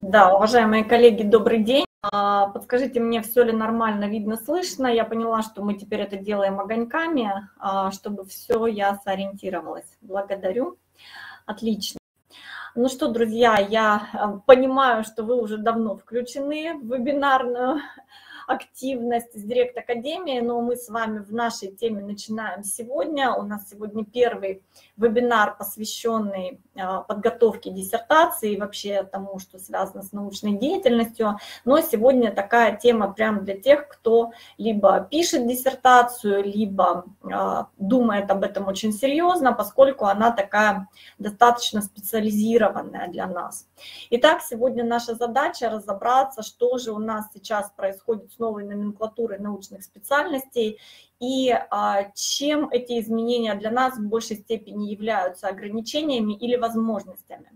Да, уважаемые коллеги, добрый день. Подскажите мне, все ли нормально, видно, слышно? Я поняла, что мы теперь это делаем огоньками, чтобы все я сориентировалась. Благодарю. Отлично. Ну что, друзья, я понимаю, что вы уже давно включены в вебинарную активность с Директ Академии, но мы с вами в нашей теме начинаем сегодня. У нас сегодня первый вебинар, посвященный подготовке диссертации и вообще тому, что связано с научной деятельностью. Но сегодня такая тема прямо для тех, кто либо пишет диссертацию, либо думает об этом очень серьезно, поскольку она такая достаточно специализированная для нас. Итак, сегодня наша задача разобраться, что же у нас сейчас происходит с новой номенклатурой научных специальностей и чем эти изменения для нас в большей степени являются ограничениями или возможностями.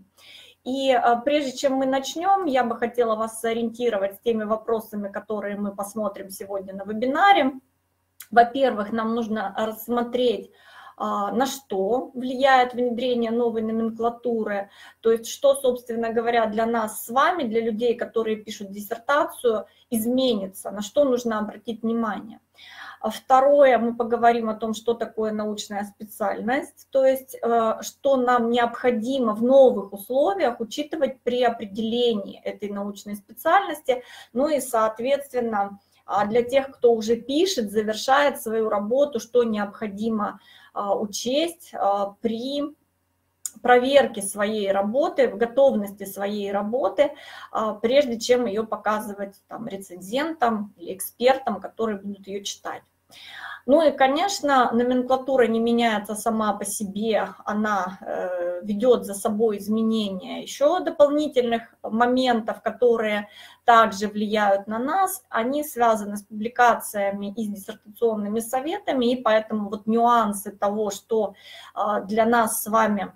И прежде чем мы начнем, я бы хотела вас сориентировать с теми вопросами, которые мы посмотрим сегодня на вебинаре. Во-первых, нам нужно рассмотреть, на что влияет внедрение новой номенклатуры, то есть что, собственно говоря, для нас с вами, для людей, которые пишут диссертацию, изменится, на что нужно обратить внимание. Второе, мы поговорим о том, что такое научная специальность, то есть что нам необходимо в новых условиях учитывать при определении этой научной специальности, ну и, соответственно, для тех, кто уже пишет, завершает свою работу, что необходимо учесть при проверке своей работы, в готовности своей работы, прежде чем ее показывать там, рецензентам или экспертам, которые будут ее читать. Ну и, конечно, номенклатура не меняется сама по себе, она ведет за собой изменения еще дополнительных моментов, которые также влияют на нас. Они связаны с публикациями и с диссертационными советами, и поэтому вот нюансы того, что для нас с вами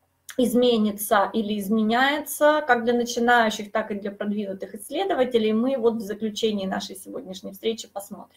изменится или изменяется, как для начинающих, так и для продвинутых исследователей, мы вот в заключении нашей сегодняшней встречи посмотрим.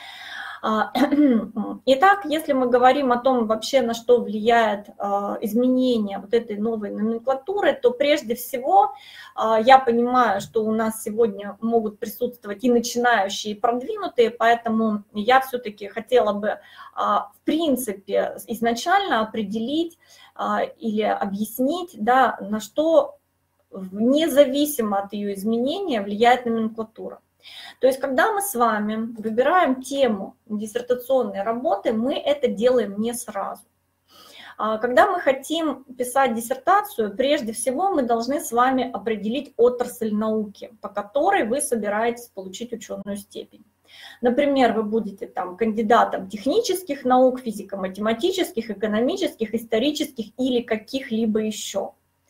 Итак, если мы говорим о том вообще, на что влияет изменение вот этой новой номенклатуры, то прежде всего я понимаю, что у нас сегодня могут присутствовать и начинающие, и продвинутые, поэтому я все-таки хотела бы в принципе изначально определить или объяснить, да, на что независимо от ее изменения влияет номенклатура. То есть, когда мы с вами выбираем тему диссертационной работы, мы это делаем не сразу. Когда мы хотим писать диссертацию, прежде всего мы должны с вами определить отрасль науки, по которой вы собираетесь получить ученую степень. Например, вы будете там кандидатом технических наук, физико-математических, экономических, исторических или каких-либо еще.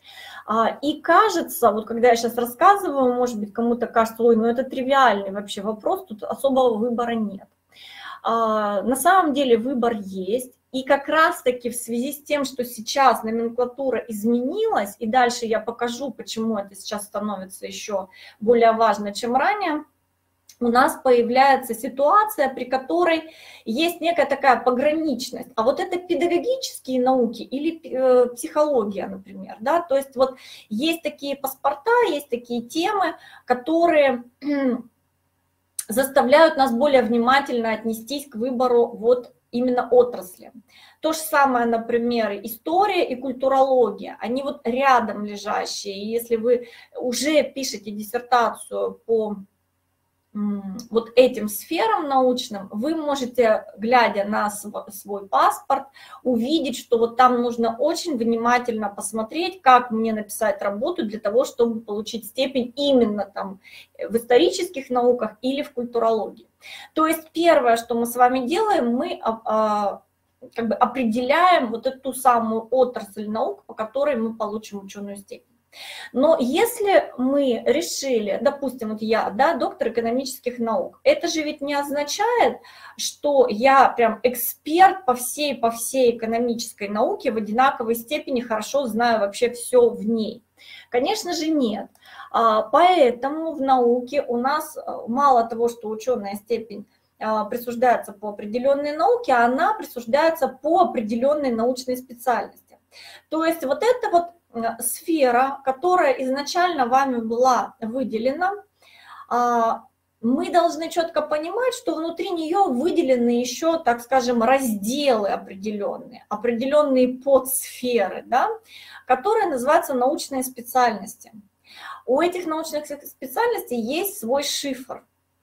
И кажется, вот когда я сейчас рассказываю, может быть, кому-то кажется, ой, ну это тривиальный вообще вопрос, тут особого выбора нет. На самом деле выбор есть, и как раз-таки в связи с тем, что сейчас номенклатура изменилась, и дальше я покажу, почему это сейчас становится еще более важно, чем ранее, у нас появляется ситуация, при которой есть некая такая пограничность. А вот это педагогические науки или психология, например, да, то есть вот есть такие паспорта, есть такие темы, которые заставляют нас более внимательно отнестись к выбору вот именно отрасли. То же самое, например, история и культурология, они вот рядом лежащие, и если вы уже пишете диссертацию по вот этим сферам научным, вы можете, глядя на свой паспорт, увидеть, что вот там нужно очень внимательно посмотреть, как мне написать работу для того, чтобы получить степень именно там в исторических науках или в культурологии. То есть первое, что мы с вами делаем, мы как бы определяем вот эту самую отрасль наук, по которой мы получим ученую степень. Но если мы решили, допустим, вот я, да, доктор экономических наук, это же ведь не означает, что я прям эксперт по всей экономической науке в одинаковой степени хорошо знаю вообще все в ней. Конечно же, нет. Поэтому в науке у нас мало того, что ученая степень присуждается по определенной науке, она присуждается по определенной научной специальности. То есть вот это вот сфера, которая изначально вами была выделена, мы должны четко понимать, что внутри нее выделены еще, так скажем, разделы определенные подсферы, да, которые называются научные специальности. У этих научных специальностей есть свой шифр.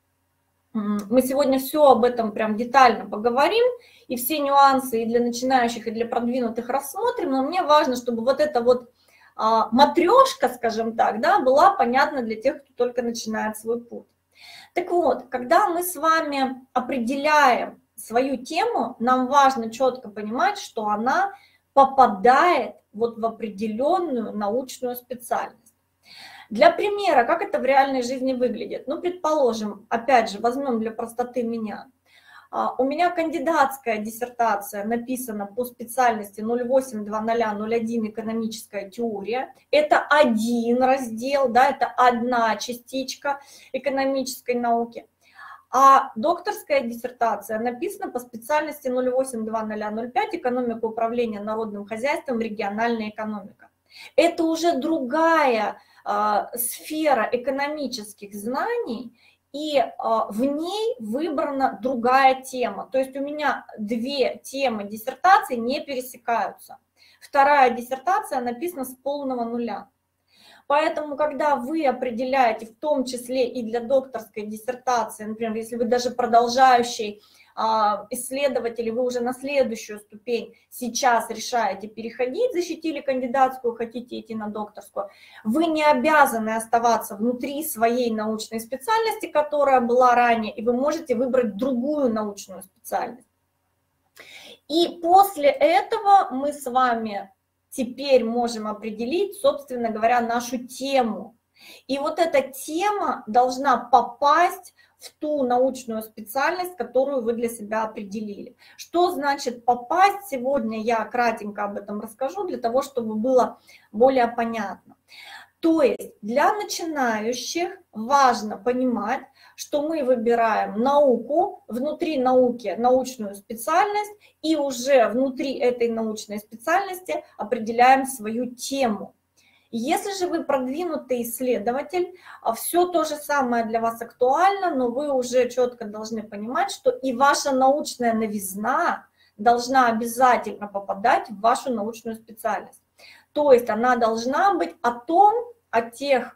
Мы сегодня все об этом прям детально поговорим, и все нюансы и для начинающих, и для продвинутых рассмотрим, но мне важно, чтобы вот эта вот матрешка, скажем так, да, была понятна для тех, кто только начинает свой путь. Так вот, когда мы с вами определяем свою тему, нам важно четко понимать, что она попадает вот в определенную научную специальность. Для примера, как это в реальной жизни выглядит? Ну, предположим, опять же, возьмем для простоты меня. У меня кандидатская диссертация написана по специальности 08-00-01 экономическая теория. Это один раздел, да, это одна частичка экономической науки. А докторская диссертация написана по специальности 08-00-05 экономика управления народным хозяйством, региональная экономика. Это уже другая сфера экономических знаний, и в ней выбрана другая тема. То есть у меня две темы диссертации не пересекаются. Вторая диссертация написана с полного нуля. Поэтому, когда вы определяете, в том числе и для докторской диссертации, например, если вы даже продолжающий исследователь, вы уже на следующую ступень сейчас решаете переходить, защитили кандидатскую, хотите идти на докторскую, вы не обязаны оставаться внутри своей научной специальности, которая была ранее, и вы можете выбрать другую научную специальность. И после этого мы с вами теперь можем определить, собственно говоря, нашу тему. И вот эта тема должна попасть в ту научную специальность, которую вы для себя определили. Что значит попасть? Сегодня я кратенько об этом расскажу, для того, чтобы было более понятно. То есть для начинающих важно понимать, что мы выбираем науку, внутри науки научную специальность, и уже внутри этой научной специальности определяем свою тему. Если же вы продвинутый исследователь, все то же самое для вас актуально, но вы уже четко должны понимать, что и ваша научная новизна должна обязательно попадать в вашу научную специальность. То есть она должна быть о тех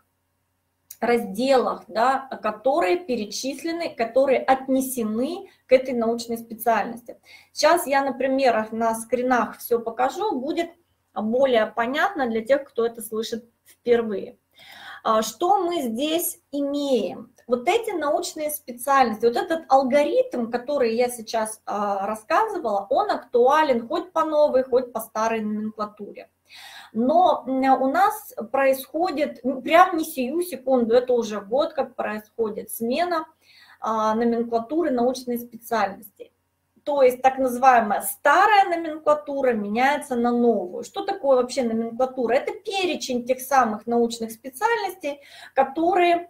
разделах, да, которые перечислены, которые отнесены к этой научной специальности. Сейчас я на примерах, на скринах все покажу, будет более понятно для тех, кто это слышит впервые. Что мы здесь имеем? Вот эти научные специальности, вот этот алгоритм, который я сейчас рассказывала, он актуален хоть по новой, хоть по старой номенклатуре. Но у нас происходит, прям не сию секунду, это уже год, как происходит смена номенклатуры научной специальности. То есть так называемая старая номенклатура меняется на новую. Что такое вообще номенклатура? Это перечень тех самых научных специальностей, которые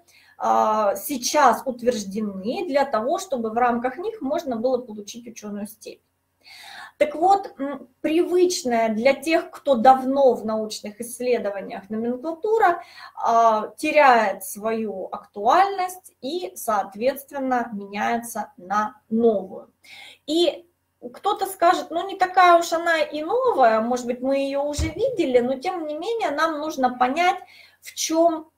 сейчас утверждены для того, чтобы в рамках них можно было получить ученую степень. Так вот, привычная для тех, кто давно в научных исследованиях номенклатура, теряет свою актуальность и, соответственно, меняется на новую. И кто-то скажет, ну не такая уж она и новая, может быть, мы ее уже видели, но тем не менее нам нужно понять, в чем,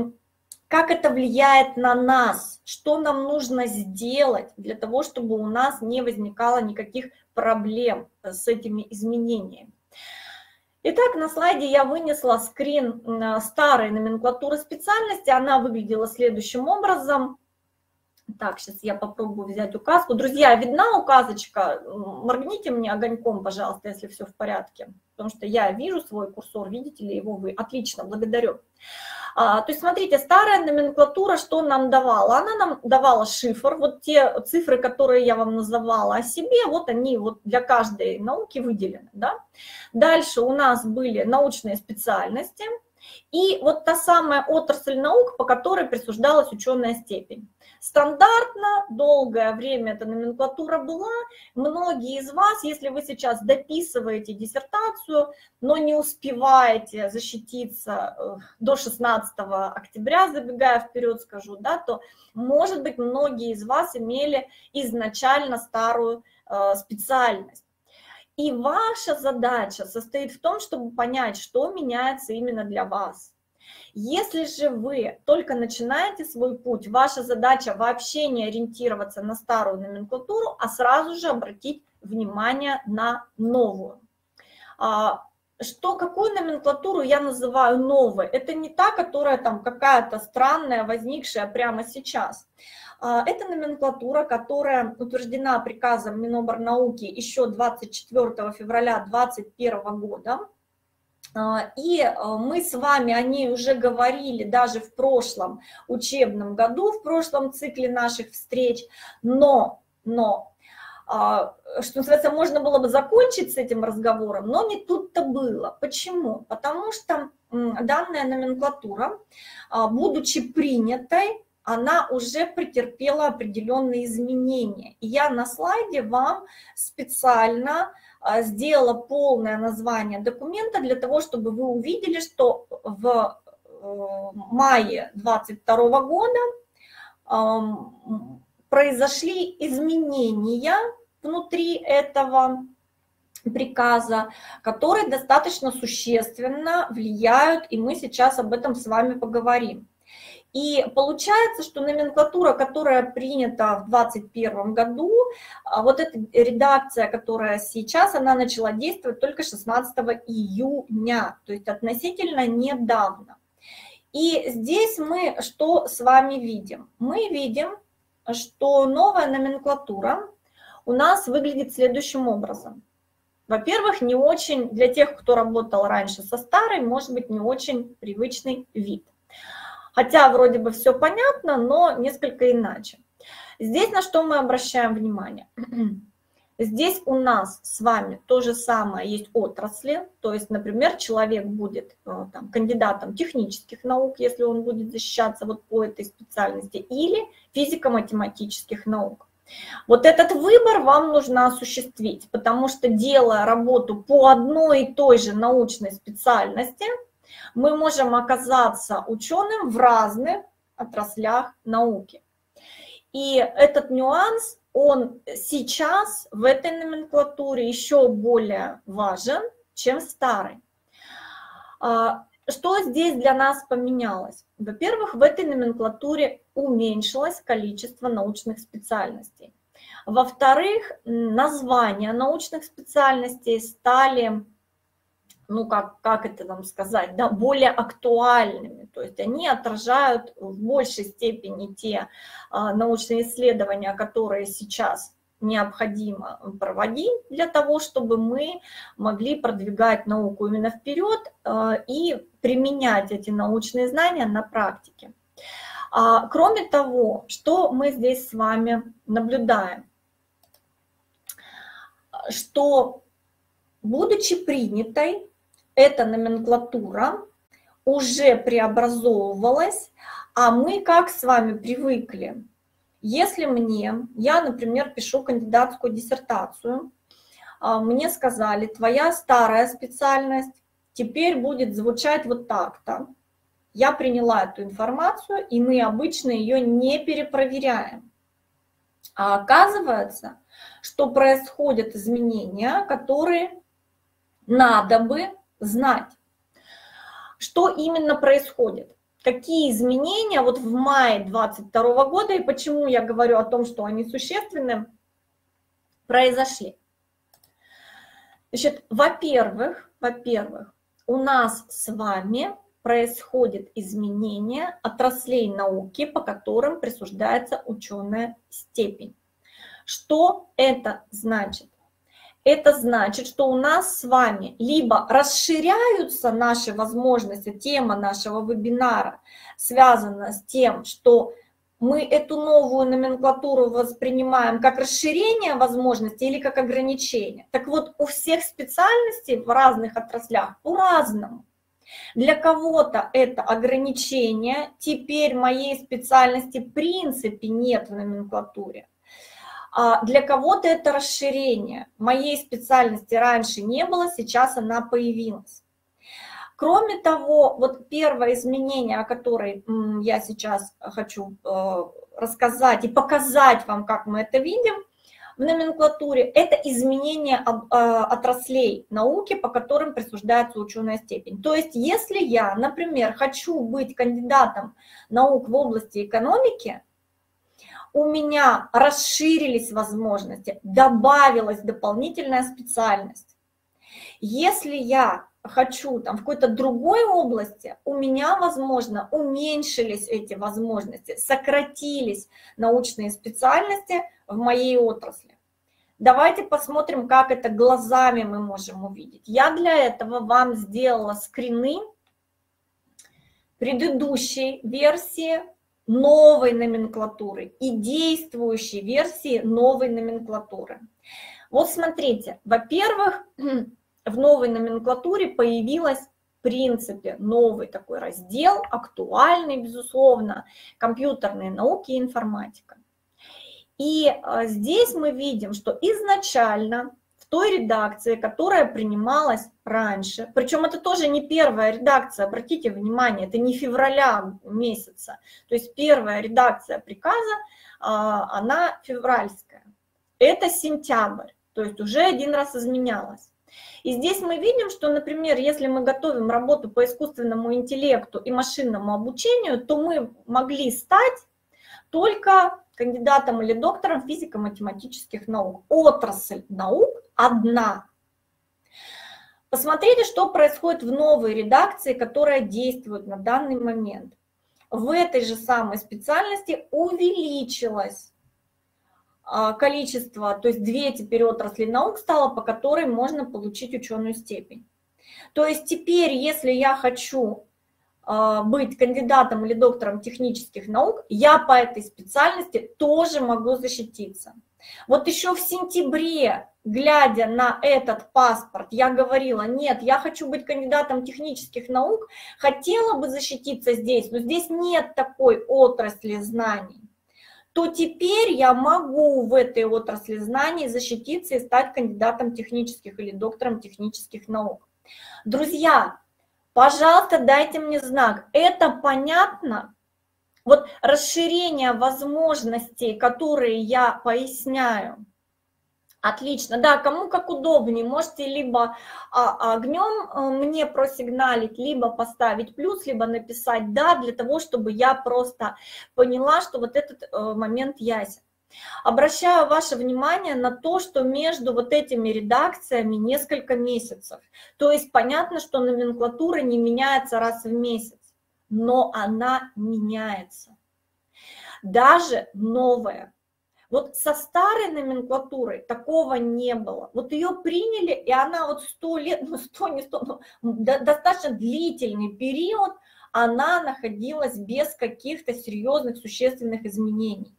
как это влияет на нас, что нам нужно сделать для того, чтобы у нас не возникало никаких проблем с этими изменениями. Итак, на слайде я вынесла скрин старой номенклатуры специальности. Она выглядела следующим образом. Так, сейчас я попробую взять указку. Друзья, видна указочка? Моргните мне огоньком, пожалуйста, если все в порядке. Потому что я вижу свой курсор, видите ли его вы? Отлично, благодарю. То есть, смотрите, старая номенклатура что нам давала? Она нам давала шифр, вот те цифры, которые я вам называла о себе, вот они вот для каждой науки выделены. Да? Дальше у нас были научные специальности, и вот та самая отрасль наук, по которой присуждалась ученая степень. Стандартно, долгое время эта номенклатура была. Многие из вас, если вы сейчас дописываете диссертацию, но не успеваете защититься до 16 октября, забегая вперед скажу, да, то, может быть, многие из вас имели изначально старую специальность. И ваша задача состоит в том, чтобы понять, что меняется именно для вас. Если же вы только начинаете свой путь, ваша задача вообще не ориентироваться на старую номенклатуру, а сразу же обратить внимание на новую. Какую номенклатуру я называю новой? Это не та, которая там какая-то странная, возникшая прямо сейчас. Это номенклатура, которая утверждена приказом Миноборнауки еще 24 февраля 2021 года. И мы с вами о ней уже говорили даже в прошлом учебном году, в прошлом цикле наших встреч, но что называется, можно было бы закончить с этим разговором, но не тут-то было. Почему? Потому что данная номенклатура, будучи принятой, она уже претерпела определенные изменения. И я на слайде вам специально сделала полное название документа для того, чтобы вы увидели, что в мае 2022 года произошли изменения внутри этого приказа, которые достаточно существенно влияют, и мы сейчас об этом с вами поговорим. И получается, что номенклатура, которая принята в 2021 году, вот эта редакция, которая сейчас, она начала действовать только 16 июня, то есть относительно недавно. И здесь мы что с вами видим? Мы видим, что новая номенклатура у нас выглядит следующим образом. Во-первых, не очень, для тех, кто работал раньше со старой, может быть, не очень привычный вид. Хотя вроде бы все понятно, но несколько иначе. Здесь на что мы обращаем внимание? Здесь у нас с вами то же самое есть отрасли, то есть, например, человек будет там, кандидатом технических наук, если он будет защищаться вот по этой специальности, или физико-математических наук. Вот этот выбор вам нужно осуществить, потому что, делая работу по одной и той же научной специальности, мы можем оказаться ученым в разных отраслях науки. И этот нюанс, он сейчас в этой номенклатуре еще более важен, чем в старой. Что здесь для нас поменялось? Во-первых, в этой номенклатуре уменьшилось количество научных специальностей. Во-вторых, названия научных специальностей стали, ну как это нам сказать, да, более актуальными. То есть они отражают в большей степени те научные исследования, которые сейчас необходимо проводить для того, чтобы мы могли продвигать науку именно вперед и применять эти научные знания на практике. Кроме того, что мы здесь с вами наблюдаем? Что, будучи принятой, эта номенклатура уже преобразовывалась, а мы как с вами привыкли? Если я, например, пишу кандидатскую диссертацию, мне сказали, твоя старая специальность теперь будет звучать вот так-то. Я приняла эту информацию, и мы обычно ее не перепроверяем. А оказывается, что происходят изменения, которые надо бы знать. Что именно происходит? Какие изменения вот в мае 2022 года, и почему я говорю о том, что они существенны, произошли? Значит, во-первых, у нас с вами происходит изменение отраслей науки, по которым присуждается ученая степень. Что это значит? Это значит, что у нас с вами либо расширяются наши возможности, тема нашего вебинара связана с тем, что мы эту новую номенклатуру воспринимаем как расширение возможностей или как ограничение. Так вот, у всех специальностей в разных отраслях по-разному. Для кого-то это ограничение, теперь моей специальности в принципе нет в номенклатуре. А для кого-то это расширение. Моей специальности раньше не было, сейчас она появилась. Кроме того, вот первое изменение, о которой я сейчас хочу рассказать и показать вам, как мы это видим в номенклатуре, это изменение отраслей науки, по которым присуждается ученая степень. То есть если я, например, хочу быть кандидатом наук в области экономики, у меня расширились возможности, добавилась дополнительная специальность. Если я хочу там в какой-то другой области, у меня, возможно, уменьшились эти возможности, сократились научные специальности в моей отрасли. Давайте посмотрим, как это глазами мы можем увидеть. Я для этого вам сделала скрины предыдущей версии новой номенклатуры и действующей версии новой номенклатуры. Вот смотрите, во-первых, в новой номенклатуре появилась, в принципе, новый такой раздел, актуальный, безусловно, компьютерные науки и информатика. И здесь мы видим, что изначально в той редакции, которая принималась раньше, причем это тоже не первая редакция, обратите внимание, это не февраля месяца, то есть первая редакция приказа, она февральская, это сентябрь, то есть уже один раз изменялась. И здесь мы видим, что, например, если мы готовим работу по искусственному интеллекту и машинному обучению, то мы могли стать только кандидатом или доктором физико-математических наук. Отрасль наук одна. Посмотрите, что происходит в новой редакции, которая действует на данный момент. В этой же самой специальности увеличилось количество, то есть 2 теперь отрасли наук стало, по которой можно получить ученую степень. То есть теперь, если я хочу быть кандидатом или доктором технических наук, я по этой специальности тоже могу защититься. Вот еще в сентябре, глядя на этот паспорт, я говорила, нет, я хочу быть кандидатом технических наук, хотела бы защититься здесь, но здесь нет такой отрасли знаний, то теперь я могу в этой отрасли знаний защититься и стать кандидатом технических или доктором технических наук. Друзья, пожалуйста, дайте мне знак. Это понятно? Вот расширение возможностей, которые я поясняю. Отлично. Да, кому как удобнее. Можете либо огнем мне просигналить, либо поставить плюс, либо написать «да», для того, чтобы я просто поняла, что вот этот момент ясен. Обращаю ваше внимание на то, что между вот этими редакциями несколько месяцев. То есть понятно, что номенклатура не меняется раз в месяц, но она меняется. Даже новая. Вот со старой номенклатурой такого не было. Вот ее приняли, и она вот 100 лет, ну 100, не 100, но достаточно длительный период, она находилась без каких-то серьезных, существенных изменений.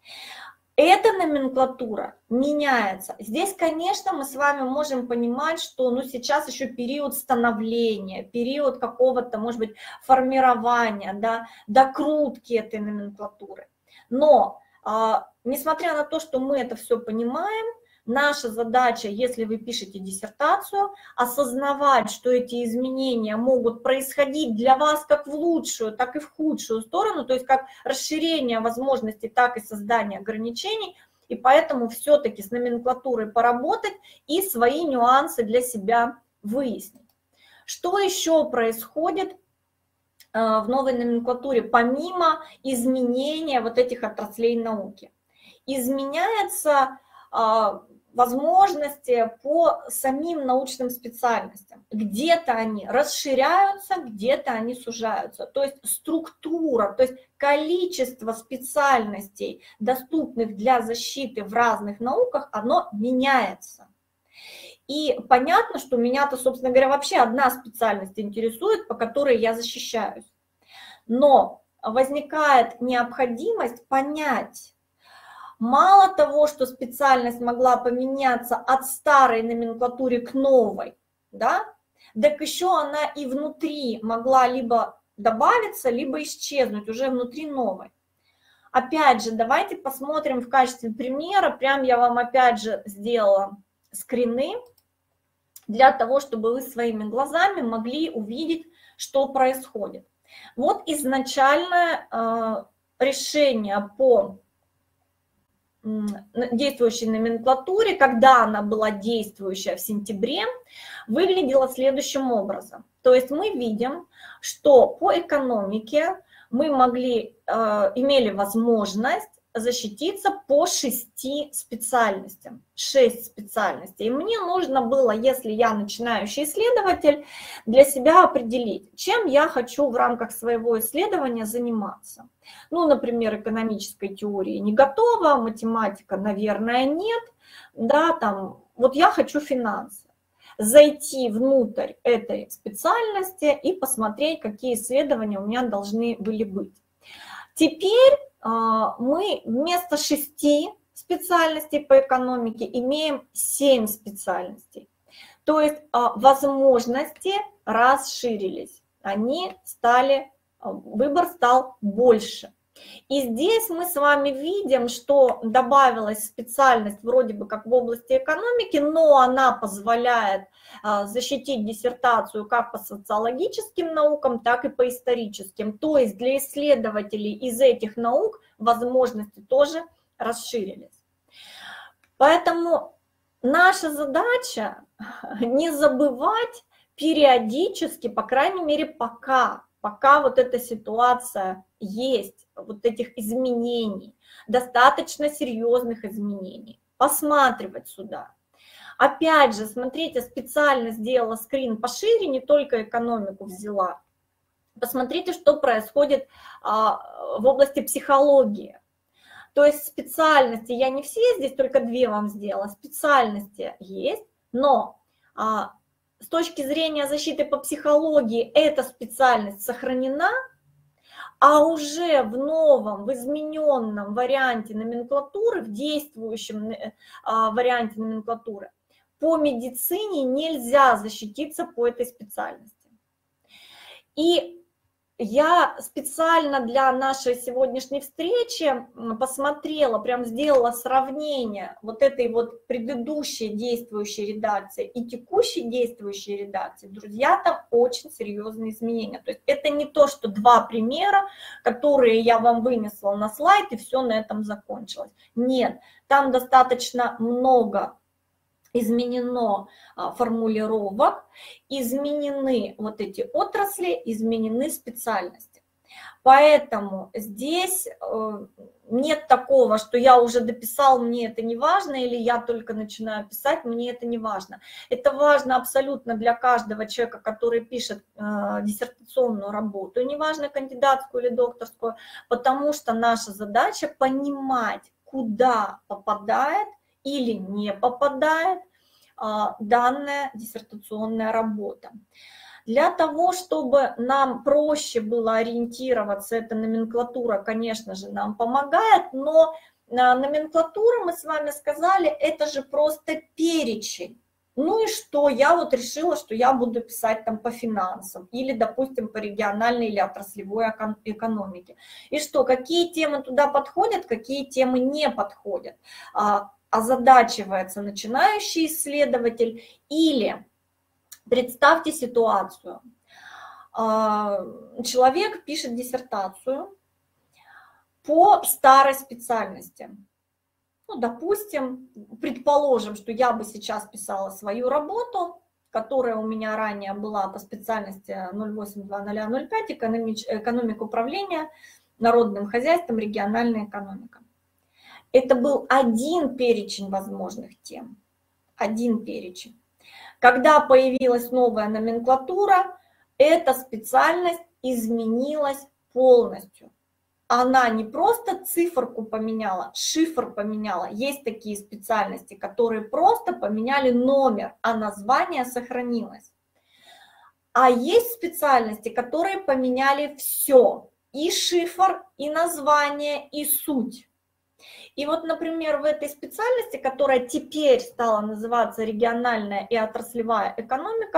Эта номенклатура меняется. Здесь, конечно, мы с вами можем понимать, что ну, сейчас еще период становления, период какого-то, может быть, формирования, да, докрутки этой номенклатуры. Но, несмотря на то, что мы это все понимаем, наша задача, если вы пишете диссертацию, осознавать, что эти изменения могут происходить для вас как в лучшую, так и в худшую сторону, то есть как расширение возможностей, так и создание ограничений, и поэтому все-таки с номенклатурой поработать и свои нюансы для себя выяснить. Что еще происходит в новой номенклатуре, помимо изменения вот этих отраслей науки? Изменяется возможности по самим научным специальностям. Где-то они расширяются, где-то они сужаются. То есть структура, то есть количество специальностей, доступных для защиты в разных науках, оно меняется. И понятно, что меня-то, собственно говоря, вообще одна специальность интересует, по которой я защищаюсь. Но возникает необходимость понять, мало того, что специальность могла поменяться от старой номенклатуры к новой, да, так еще она и внутри могла либо добавиться, либо исчезнуть уже внутри новой. Опять же, давайте посмотрим в качестве примера, прям я вам опять же сделала скрины, для того, чтобы вы своими глазами могли увидеть, что происходит. Вот изначальное решение по действующей номенклатуре, когда она была действующая в сентябре, выглядело следующим образом. То есть мы видим, что по экономике мы имели возможность защититься по 6 специальностям. 6 специальностей. И мне нужно было, если я начинающий исследователь, для себя определить, чем я хочу в рамках своего исследования заниматься. Ну, например, экономической теории не готова, математика, наверное, нет. Да, там, вот я хочу финансы. Зайти внутрь этой специальности и посмотреть, какие исследования у меня должны были быть. Теперь мы вместо 6 специальностей по экономике имеем 7 специальностей. То есть возможности расширились, выбор стал больше. И здесь мы с вами видим, что добавилась специальность вроде бы как в области экономики, но она позволяет защитить диссертацию как по социологическим наукам, так и по историческим. То есть для исследователей из этих наук возможности тоже расширились. Поэтому наша задача не забывать периодически, по крайней мере пока вот эта ситуация есть, вот этих изменений, достаточно серьезных изменений, посматривать сюда. Опять же, смотрите, специально сделала скрин пошире, не только экономику взяла. Посмотрите, что происходит в области психологии. То есть специальности, я не все здесь, только 2 вам сделала, специальности есть, но с точки зрения защиты по психологии эта специальность сохранена, а уже в новом, в измененном варианте номенклатуры, в действующем варианте номенклатуры, по медицине нельзя защититься по этой специальности. И я специально для нашей сегодняшней встречи посмотрела, прям сделала сравнение вот этой вот предыдущей действующей редакции и текущей действующей редакции. Друзья, там очень серьезные изменения. То есть это не то, что 2 примера, которые я вам вынесла на слайд, и все на этом закончилось. Нет, там достаточно много изменено формулировок, изменены вот эти отрасли, изменены специальности. Поэтому здесь нет такого, что я уже дописал, мне это не важно, или я только начинаю писать, мне это не важно. Это важно абсолютно для каждого человека, который пишет диссертационную работу, неважно, кандидатскую или докторскую, потому что наша задача понимать, куда попадает или не попадает данная диссертационная работа. Для того, чтобы нам проще было ориентироваться, эта номенклатура, конечно же, нам помогает, но номенклатура, мы с вами сказали, это же просто перечень. Ну и что? Я вот решила, что я буду писать там по финансам или, допустим, по региональной или отраслевой экономике. И что? Какие темы туда подходят, какие темы не подходят? Озадачивается начинающий исследователь или представьте ситуацию. Человек пишет диссертацию по старой специальности. Ну, допустим, предположим, что я бы сейчас писала свою работу, которая у меня ранее была по специальности 082005, экономика управления народным хозяйством, региональная экономика. Это был один перечень возможных тем, один перечень. Когда появилась новая номенклатура, эта специальность изменилась полностью. Она не просто циферку поменяла, шифр поменяла. Есть такие специальности, которые просто поменяли номер, а название сохранилось. А есть специальности, которые поменяли все. И шифр, и название, и суть. И вот, например, в этой специальности, которая теперь стала называться региональная и отраслевая экономика,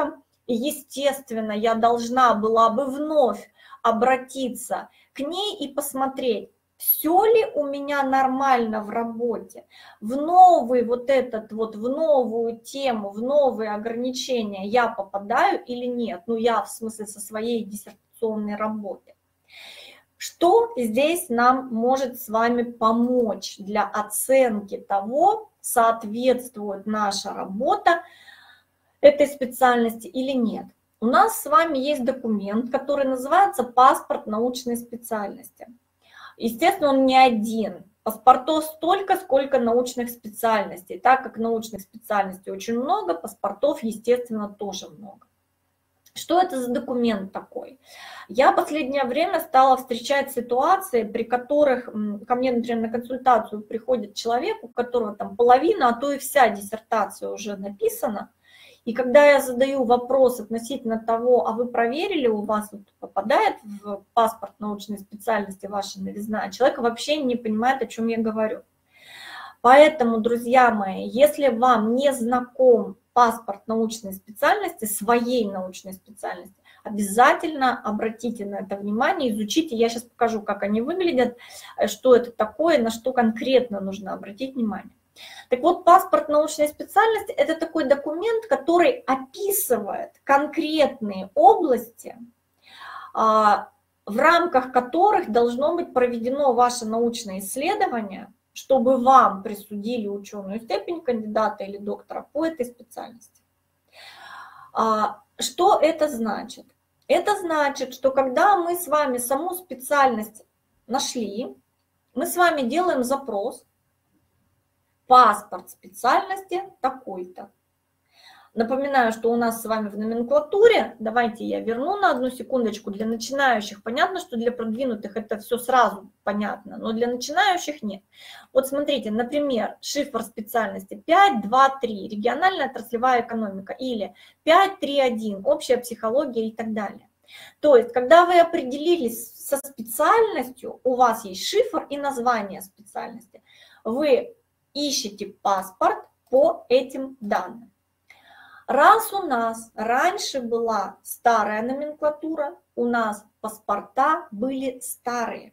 И, естественно, я должна была бы вновь обратиться к ней и посмотреть, все ли у меня нормально в работе, в новый в новую тему, в новые ограничения я попадаю или нет, ну я в смысле со своей диссертационной работы. Что здесь нам может с вами помочь для оценки того, соответствует наша работа этой специальности или нет? У нас с вами есть документ, который называется «Паспорт научной специальности». Естественно, он не один. Паспортов столько, сколько научных специальностей. Так как научных специальностей очень много, паспортов, естественно, тоже много. Что это за документ такой? Я в последнее время стала встречать ситуации, при которых ко мне, например, на консультацию приходит человек, у которого там половина, а то и вся диссертация уже написана. И когда я задаю вопрос относительно того, а вы проверили, у вас вот попадает в паспорт научной специальности ваша новизна, человек вообще не понимает, о чем я говорю. Поэтому, друзья мои, если вам не знаком паспорт научной специальности, своей научной специальности, обязательно обратите на это внимание, изучите. Я сейчас покажу, как они выглядят, что это такое, на что конкретно нужно обратить внимание. Так вот, паспорт научной специальности – это такой документ, который описывает конкретные области, в рамках которых должно быть проведено ваше научное исследование, чтобы вам присудили ученую степень кандидата или доктора по этой специальности. Что это значит? Это значит, что когда мы с вами саму специальность нашли, мы с вами делаем запрос «Паспорт специальности такой-то». Напоминаю, что у нас с вами в номенклатуре, давайте я верну на одну секундочку, для начинающих понятно, что для продвинутых это все сразу понятно, но для начинающих нет. Вот смотрите, например, шифр специальности 5.2.3, региональная отраслевая экономика, или 5.3.1, общая психология и так далее. То есть, когда вы определились со специальностью, у вас есть шифр и название специальности, вы ищете паспорт по этим данным. Раз у нас раньше была старая номенклатура, у нас паспорта были старые.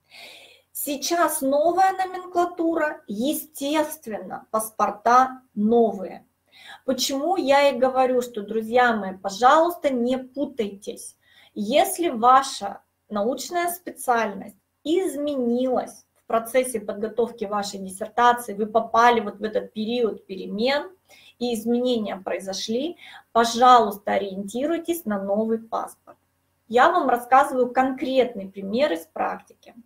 Сейчас новая номенклатура, естественно, паспорта новые. Почему я и говорю, что, друзья мои, пожалуйста, не путайтесь. Если ваша научная специальность изменилась в процессе подготовки вашей диссертации, вы попали вот в этот период перемен, и изменения произошли, пожалуйста, ориентируйтесь на новый паспорт. Я вам рассказываю конкретный пример из практики.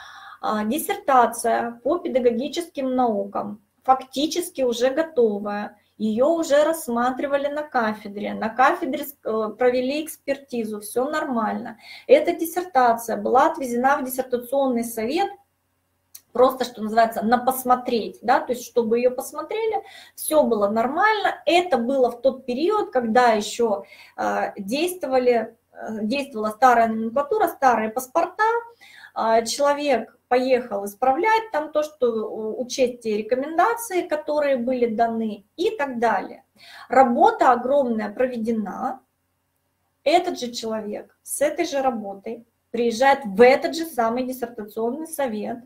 Диссертация по педагогическим наукам фактически уже готовая, ее уже рассматривали на кафедре провели экспертизу, все нормально. Эта диссертация была отвезена в диссертационный совет, просто, что называется, на посмотреть, да, то есть чтобы ее посмотрели, все было нормально. Это было в тот период, когда еще действовала старая номенклатура, старые паспорта, человек поехал исправлять там то, что учесть те рекомендации, которые были даны и так далее. Работа огромная проведена. Этот же человек с этой же работой приезжает в этот же самый диссертационный совет,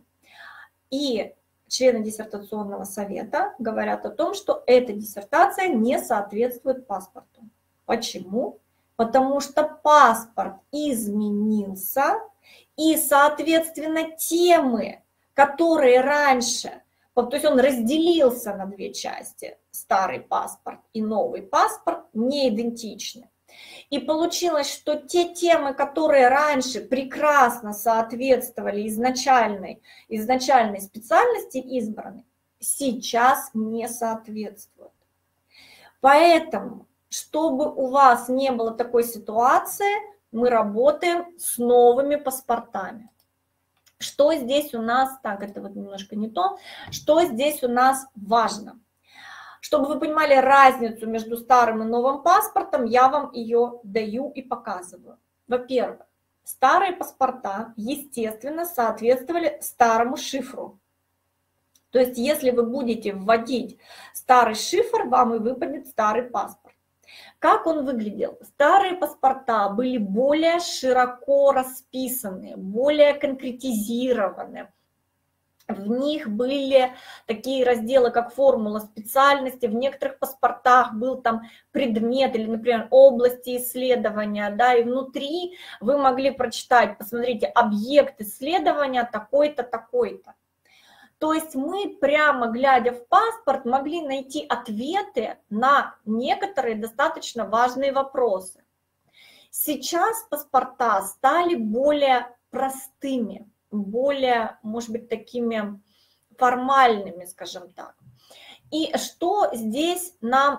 и члены диссертационного совета говорят о том, что эта диссертация не соответствует паспорту. Почему? Потому что паспорт изменился, и, соответственно, темы, которые раньше, то есть он разделился на две части, старый паспорт и новый паспорт, не идентичны. И получилось, что те темы, которые раньше прекрасно соответствовали изначальной специальности избранной, сейчас не соответствуют. Поэтому, чтобы у вас не было такой ситуации, мы работаем с новыми паспортами. Что здесь у нас, так, это вот немножко не то, что здесь у нас важно? Чтобы вы понимали разницу между старым и новым паспортом, я вам ее даю и показываю. Во-первых, старые паспорта, естественно, соответствовали старому шифру. То есть, если вы будете вводить старый шифр, вам и выпадет старый паспорт. Как он выглядел? Старые паспорта были более широко расписаны, более конкретизированы. В них были такие разделы, как формула специальности, в некоторых паспортах был там предмет или, например, области исследования, да, и внутри вы могли прочитать, посмотрите, объект исследования такой-то, такой-то. То есть мы прямо глядя в паспорт могли найти ответы на некоторые достаточно важные вопросы. Сейчас паспорта стали более простыми, более, может быть, такими формальными, скажем так. И что здесь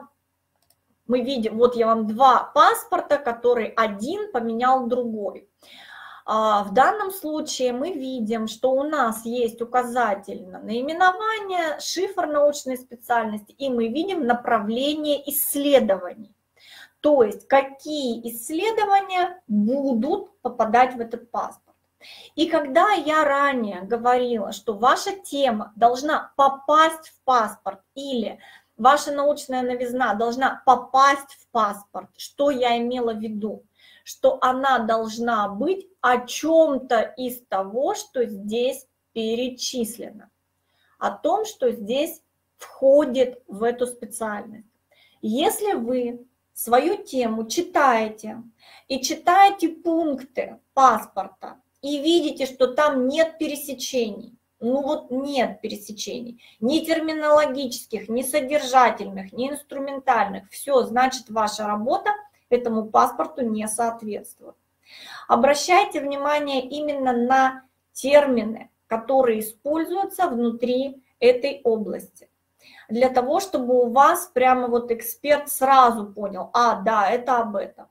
мы видим, вот я вам два паспорта, который один поменял другой. В данном случае мы видим, что у нас есть указатель на наименование, шифр научной специальности, и мы видим направление исследований. То есть какие исследования будут попадать в этот паспорт. И когда я ранее говорила, что ваша тема должна попасть в паспорт или ваша научная новизна должна попасть в паспорт, что я имела в виду? Что она должна быть о чем-то из того, что здесь перечислено, о том, что здесь входит в эту специальность. Если вы свою тему читаете и читаете пункты паспорта и видите, что там нет пересечений, ну вот нет пересечений, ни терминологических, ни содержательных, ни инструментальных, все, значит, ваша работа этому паспорту не соответствует. Обращайте внимание именно на термины, которые используются внутри этой области, для того, чтобы у вас прямо вот эксперт сразу понял, да, это об этом.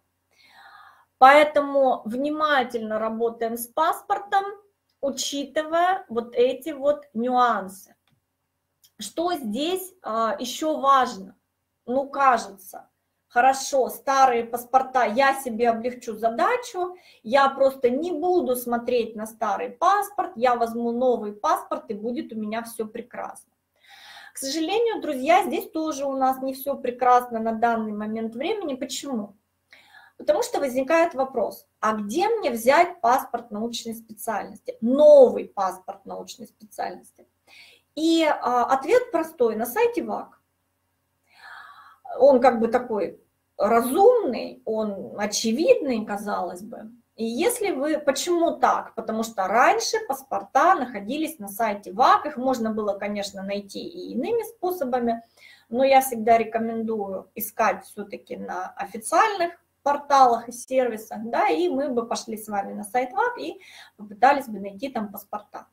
Поэтому внимательно работаем с паспортом, учитывая вот эти вот нюансы. Что здесь еще важно? Ну, кажется, хорошо, старые паспорта, я себе облегчу задачу, я просто не буду смотреть на старый паспорт, я возьму новый паспорт, и будет у меня все прекрасно. К сожалению, друзья, здесь тоже у нас не все прекрасно на данный момент времени. Почему? Потому что возникает вопрос, а где мне взять паспорт научной специальности, новый паспорт научной специальности? И ответ простой, на сайте ВАК. Он как бы такой разумный, он очевидный, казалось бы. И если вы... Почему так? Потому что раньше паспорта находились на сайте ВАК, их можно было, конечно, найти и иными способами, но я всегда рекомендую искать все-таки на официальных порталах и сервисах, да, и мы бы пошли с вами на сайт ВАК и попытались бы найти там паспорта.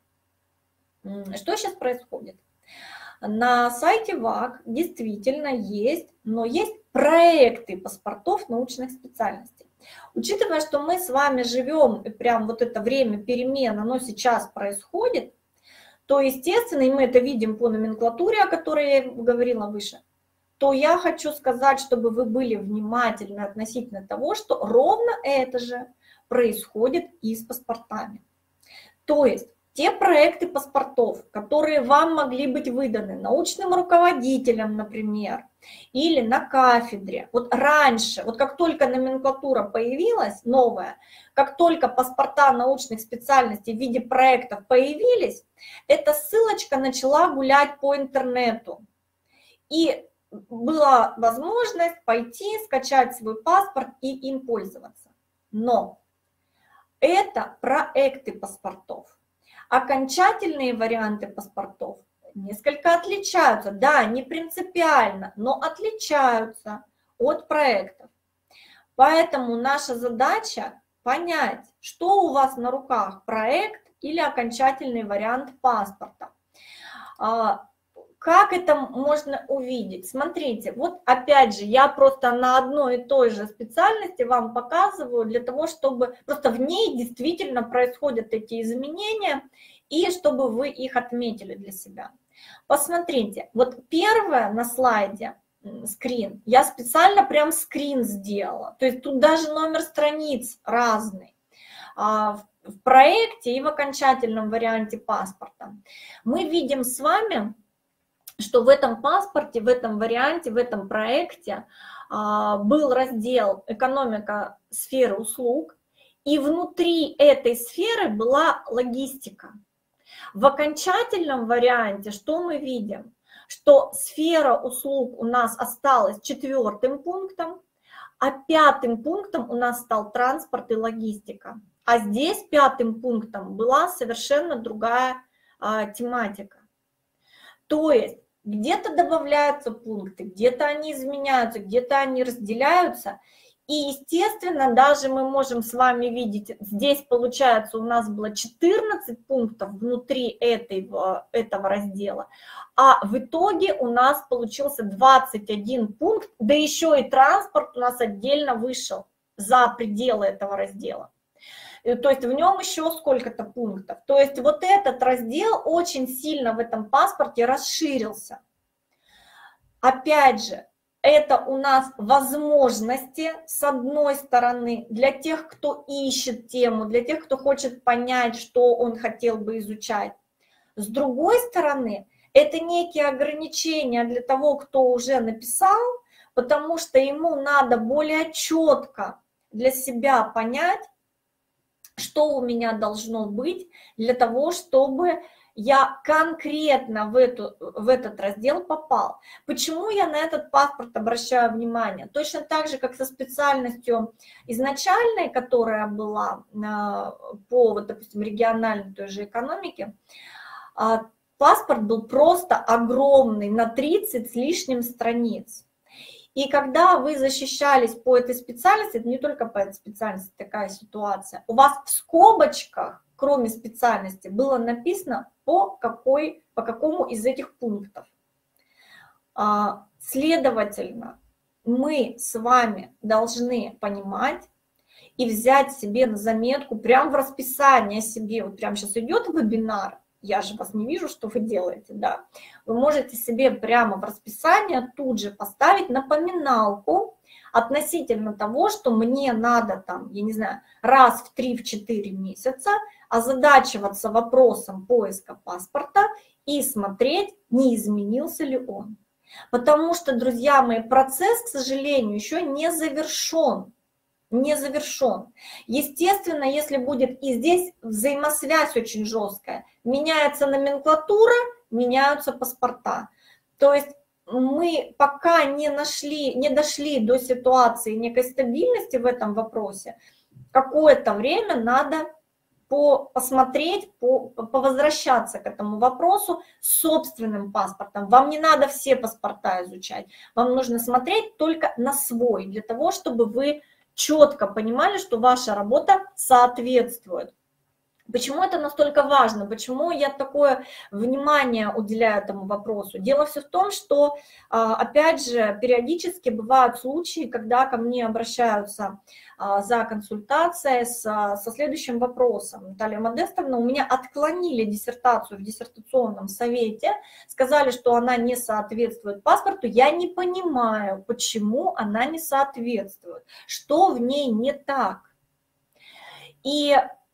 Что сейчас происходит? На сайте ВАК действительно есть, но есть проекты паспортов научных специальностей. Учитывая, что мы с вами живем, и прям вот это время перемен, оно сейчас происходит, то, естественно, и мы это видим по номенклатуре, о которой я говорила выше, то я хочу сказать, чтобы вы были внимательны относительно того, что ровно это же происходит и с паспортами. То есть те проекты паспортов, которые вам могли быть выданы научным руководителем, например, или на кафедре, вот раньше, вот как только номенклатура появилась, новая, как только паспорта научных специальностей в виде проектов появились, эта ссылочка начала гулять по интернету. И была возможность пойти, скачать свой паспорт и им пользоваться. Но это проекты паспортов. Окончательные варианты паспортов несколько отличаются. Да, не принципиально, но отличаются от проектов. Поэтому наша задача понять, что у вас на руках, проект или окончательный вариант паспорта. Как это можно увидеть? Смотрите, вот опять же, я просто на одной и той же специальности вам показываю для того, чтобы просто в ней действительно происходят эти изменения, и чтобы вы их отметили для себя. Посмотрите, вот первое на слайде, скрин, я специально прям скрин сделала, то есть тут даже номер страниц разный. В проекте и в окончательном варианте паспорта мы видим с вами, что в этом паспорте, в этом варианте, в этом проекте был раздел «Экономика сферы услуг», и внутри этой сферы была логистика. В окончательном варианте что мы видим? Что сфера услуг у нас осталась 4-м пунктом, а 5-м пунктом у нас стал транспорт и логистика. А здесь 5-м пунктом была совершенно другая тематика. То есть где-то добавляются пункты, где-то они изменяются, где-то они разделяются. И, естественно, даже мы можем с вами видеть, здесь, получается, у нас было 14 пунктов внутри этого раздела, а в итоге у нас получился 21 пункт, да еще и транспорт у нас отдельно вышел за пределы этого раздела. То есть в нем еще сколько-то пунктов. То есть вот этот раздел очень сильно в этом паспорте расширился. Опять же, это у нас возможности, с одной стороны, для тех, кто ищет тему, для тех, кто хочет понять, что он хотел бы изучать. С другой стороны, это некие ограничения для того, кто уже написал, потому что ему надо более четко для себя понять, что у меня должно быть для того, чтобы я конкретно в этот раздел попал. Почему я на этот паспорт обращаю внимание? Точно так же, как со специальностью изначальной, которая была по, вот, допустим, региональной той же экономике, паспорт был просто огромный, на 30 с лишним страниц. И когда вы защищались по этой специальности, это не только по этой специальности такая ситуация, у вас в скобочках, кроме специальности, было написано, по какому из этих пунктов. Следовательно, мы с вами должны понимать и взять себе на заметку, прямо в расписание себе, вот прямо сейчас идет вебинар, я же вас не вижу, что вы делаете, да, вы можете себе прямо в расписание тут же поставить напоминалку относительно того, что мне надо там, я не знаю, раз в 3-4 месяца озадачиваться вопросом поиска паспорта и смотреть, не изменился ли он. Потому что, друзья мои, процесс, к сожалению, еще не завершен. Не завершен. Естественно, если будет и здесь взаимосвязь очень жесткая, меняется номенклатура, меняются паспорта. То есть мы пока не дошли до ситуации некой стабильности в этом вопросе, какое-то время надо посмотреть, повозвращаться к этому вопросу с собственным паспортом. Вам не надо все паспорта изучать, вам нужно смотреть только на свой, для того, чтобы вы четко понимали, что ваша работа соответствует. Почему это настолько важно? Почему я такое внимание уделяю этому вопросу? Дело все в том, что, опять же, периодически бывают случаи, когда ко мне обращаются за консультацией со следующим вопросом. Наталья Модестовна, у меня отклонили диссертацию в диссертационном совете, сказали, что она не соответствует паспорту. Я не понимаю, почему она не соответствует, что в ней не так. И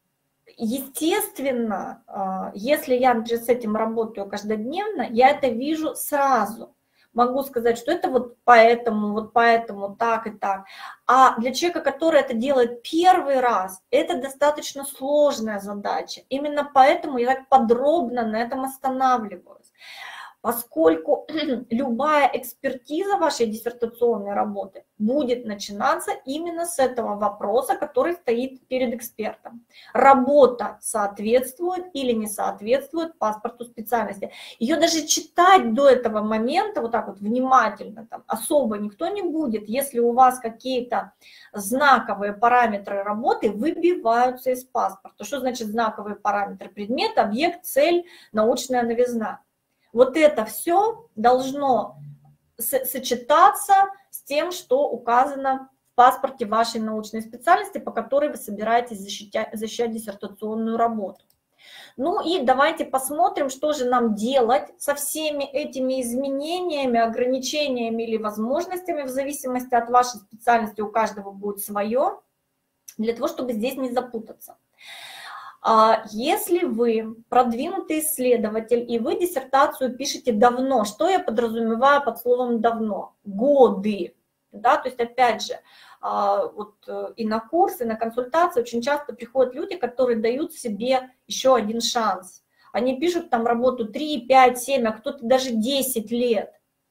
естественно, если я с этим работаю каждодневно, я это вижу сразу. Могу сказать, что это вот поэтому, так и так. А для человека, который это делает первый раз, это достаточно сложная задача. Именно поэтому я так подробно на этом останавливаюсь. Поскольку любая экспертиза вашей диссертационной работы будет начинаться именно с этого вопроса, который стоит перед экспертом. Работа соответствует или не соответствует паспорту специальности. Ее даже читать до этого момента вот так вот внимательно там особо никто не будет, если у вас какие-то знаковые параметры работы выбиваются из паспорта. Что значит знаковые параметры? Предмет, объект, цель, научная новизна. Вот это все должно сочетаться с тем, что указано в паспорте вашей научной специальности, по которой вы собираетесь защищать диссертационную работу. Ну и давайте посмотрим, что же нам делать со всеми этими изменениями, ограничениями или возможностями, в зависимости от вашей специальности, у каждого будет свое, для того, чтобы здесь не запутаться. Если вы продвинутый исследователь и вы диссертацию пишете давно, что я подразумеваю под словом «давно»? Годы. да, то есть опять же, вот и на курсы, и на консультации очень часто приходят люди, которые дают себе еще один шанс. Они пишут там работу 3, 5, 7, а кто-то даже 10 лет.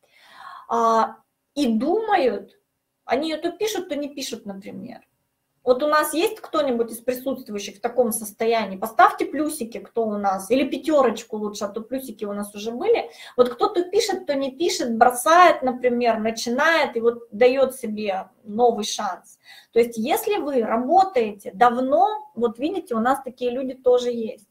И думают, они ее то пишут, то не пишут, например. Вот у нас есть кто-нибудь из присутствующих в таком состоянии? Поставьте плюсики, кто у нас, или пятерочку лучше, а то плюсики у нас уже были. Вот кто-то пишет, кто не пишет, бросает, например, начинает и вот дает себе новый шанс. То есть если вы работаете давно, вот видите, у нас такие люди тоже есть.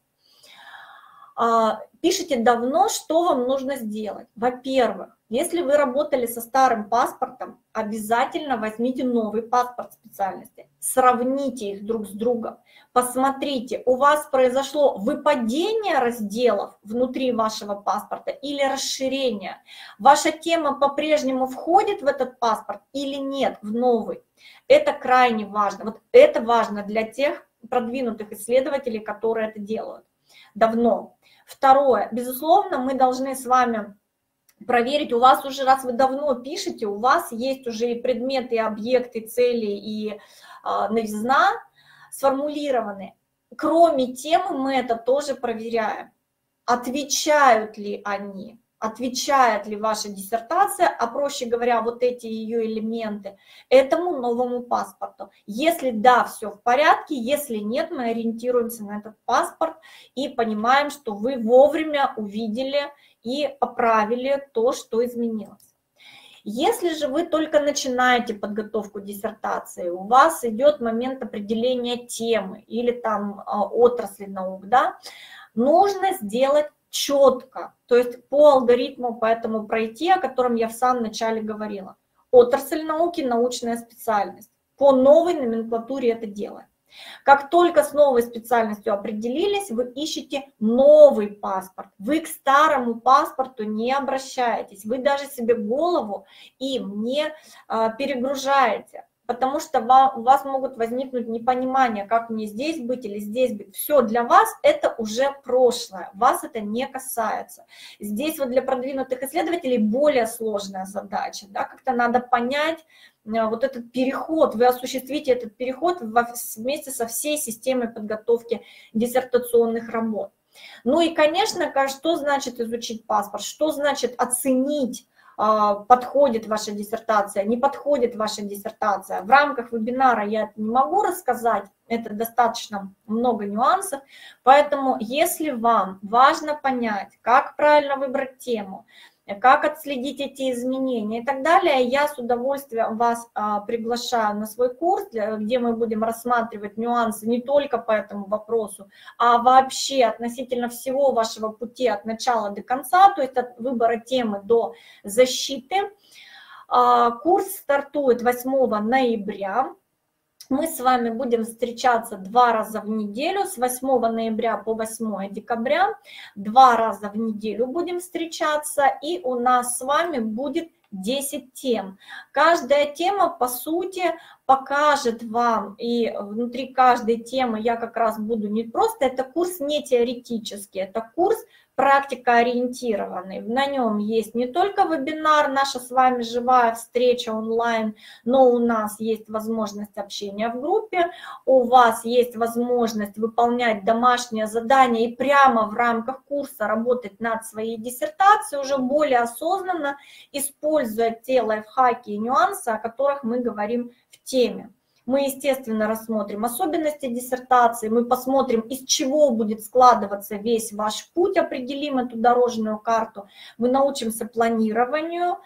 Пишите давно, что вам нужно сделать. Во-первых, если вы работали со старым паспортом, обязательно возьмите новый паспорт специальности, сравните их друг с другом, посмотрите, у вас произошло выпадение разделов внутри вашего паспорта или расширение. Ваша тема по-прежнему входит в этот паспорт или нет, в новый. Это крайне важно. Вот это важно для тех продвинутых исследователей, которые это делают давно. Второе, безусловно, мы должны с вами проверить, у вас уже, раз вы давно пишете, у вас есть уже и предметы, и объекты, и цели, и новизна сформулированы. Кроме темы мы это тоже проверяем. Отвечают ли они, отвечает ли ваша диссертация, а проще говоря, вот эти ее элементы, этому новому паспорту. Если да, все в порядке, если нет, мы ориентируемся на этот паспорт и понимаем, что вы вовремя увидели и поправили то, что изменилось. Если же вы только начинаете подготовку диссертации, у вас идет момент определения темы или там отрасли наук, да, нужно сделать четко, то есть по алгоритму, по этому пройти, о котором я в самом начале говорила. Отрасль науки, научная специальность. По новой номенклатуре это делаем. Как только с новой специальностью определились, вы ищете новый паспорт. Вы к старому паспорту не обращаетесь. Вы даже себе голову им не перегружаете. Потому что у вас могут возникнуть непонимания, как мне здесь быть или здесь быть. Все для вас это уже прошлое, вас это не касается. Здесь вот для продвинутых исследователей более сложная задача. Да? Как-то надо понять вот этот переход, вы осуществите этот переход вместе со всей системой подготовки диссертационных работ. Ну и, конечно, что значит изучить паспорт, что значит оценить, подходит ваша диссертация, не подходит ваша диссертация. В рамках вебинара я это не могу рассказать, это достаточно много нюансов, поэтому если вам важно понять, как правильно выбрать тему, как отследить эти изменения и так далее, я с удовольствием вас приглашаю на свой курс, где мы будем рассматривать нюансы не только по этому вопросу, а вообще относительно всего вашего пути от начала до конца, то есть от выбора темы до защиты. Курс стартует 8 ноября. Мы с вами будем встречаться 2 раза в неделю, с 8 ноября по 8 декабря, 2 раза в неделю будем встречаться, и у нас с вами будет 10 тем. Каждая тема, по сути, покажет вам, и внутри каждой темы я как раз буду не просто, это курс не теоретический, это курс практикоориентированный. На нем есть не только вебинар, наша с вами живая встреча онлайн, но у нас есть возможность общения в группе, у вас есть возможность выполнять домашние задания и прямо в рамках курса работать над своей диссертацией, уже более осознанно, используя те лайфхаки и нюансы, о которых мы говорим в теме. Мы, естественно, рассмотрим особенности диссертации, мы посмотрим, из чего будет складываться весь ваш путь, определим эту дорожную карту, мы научимся планированию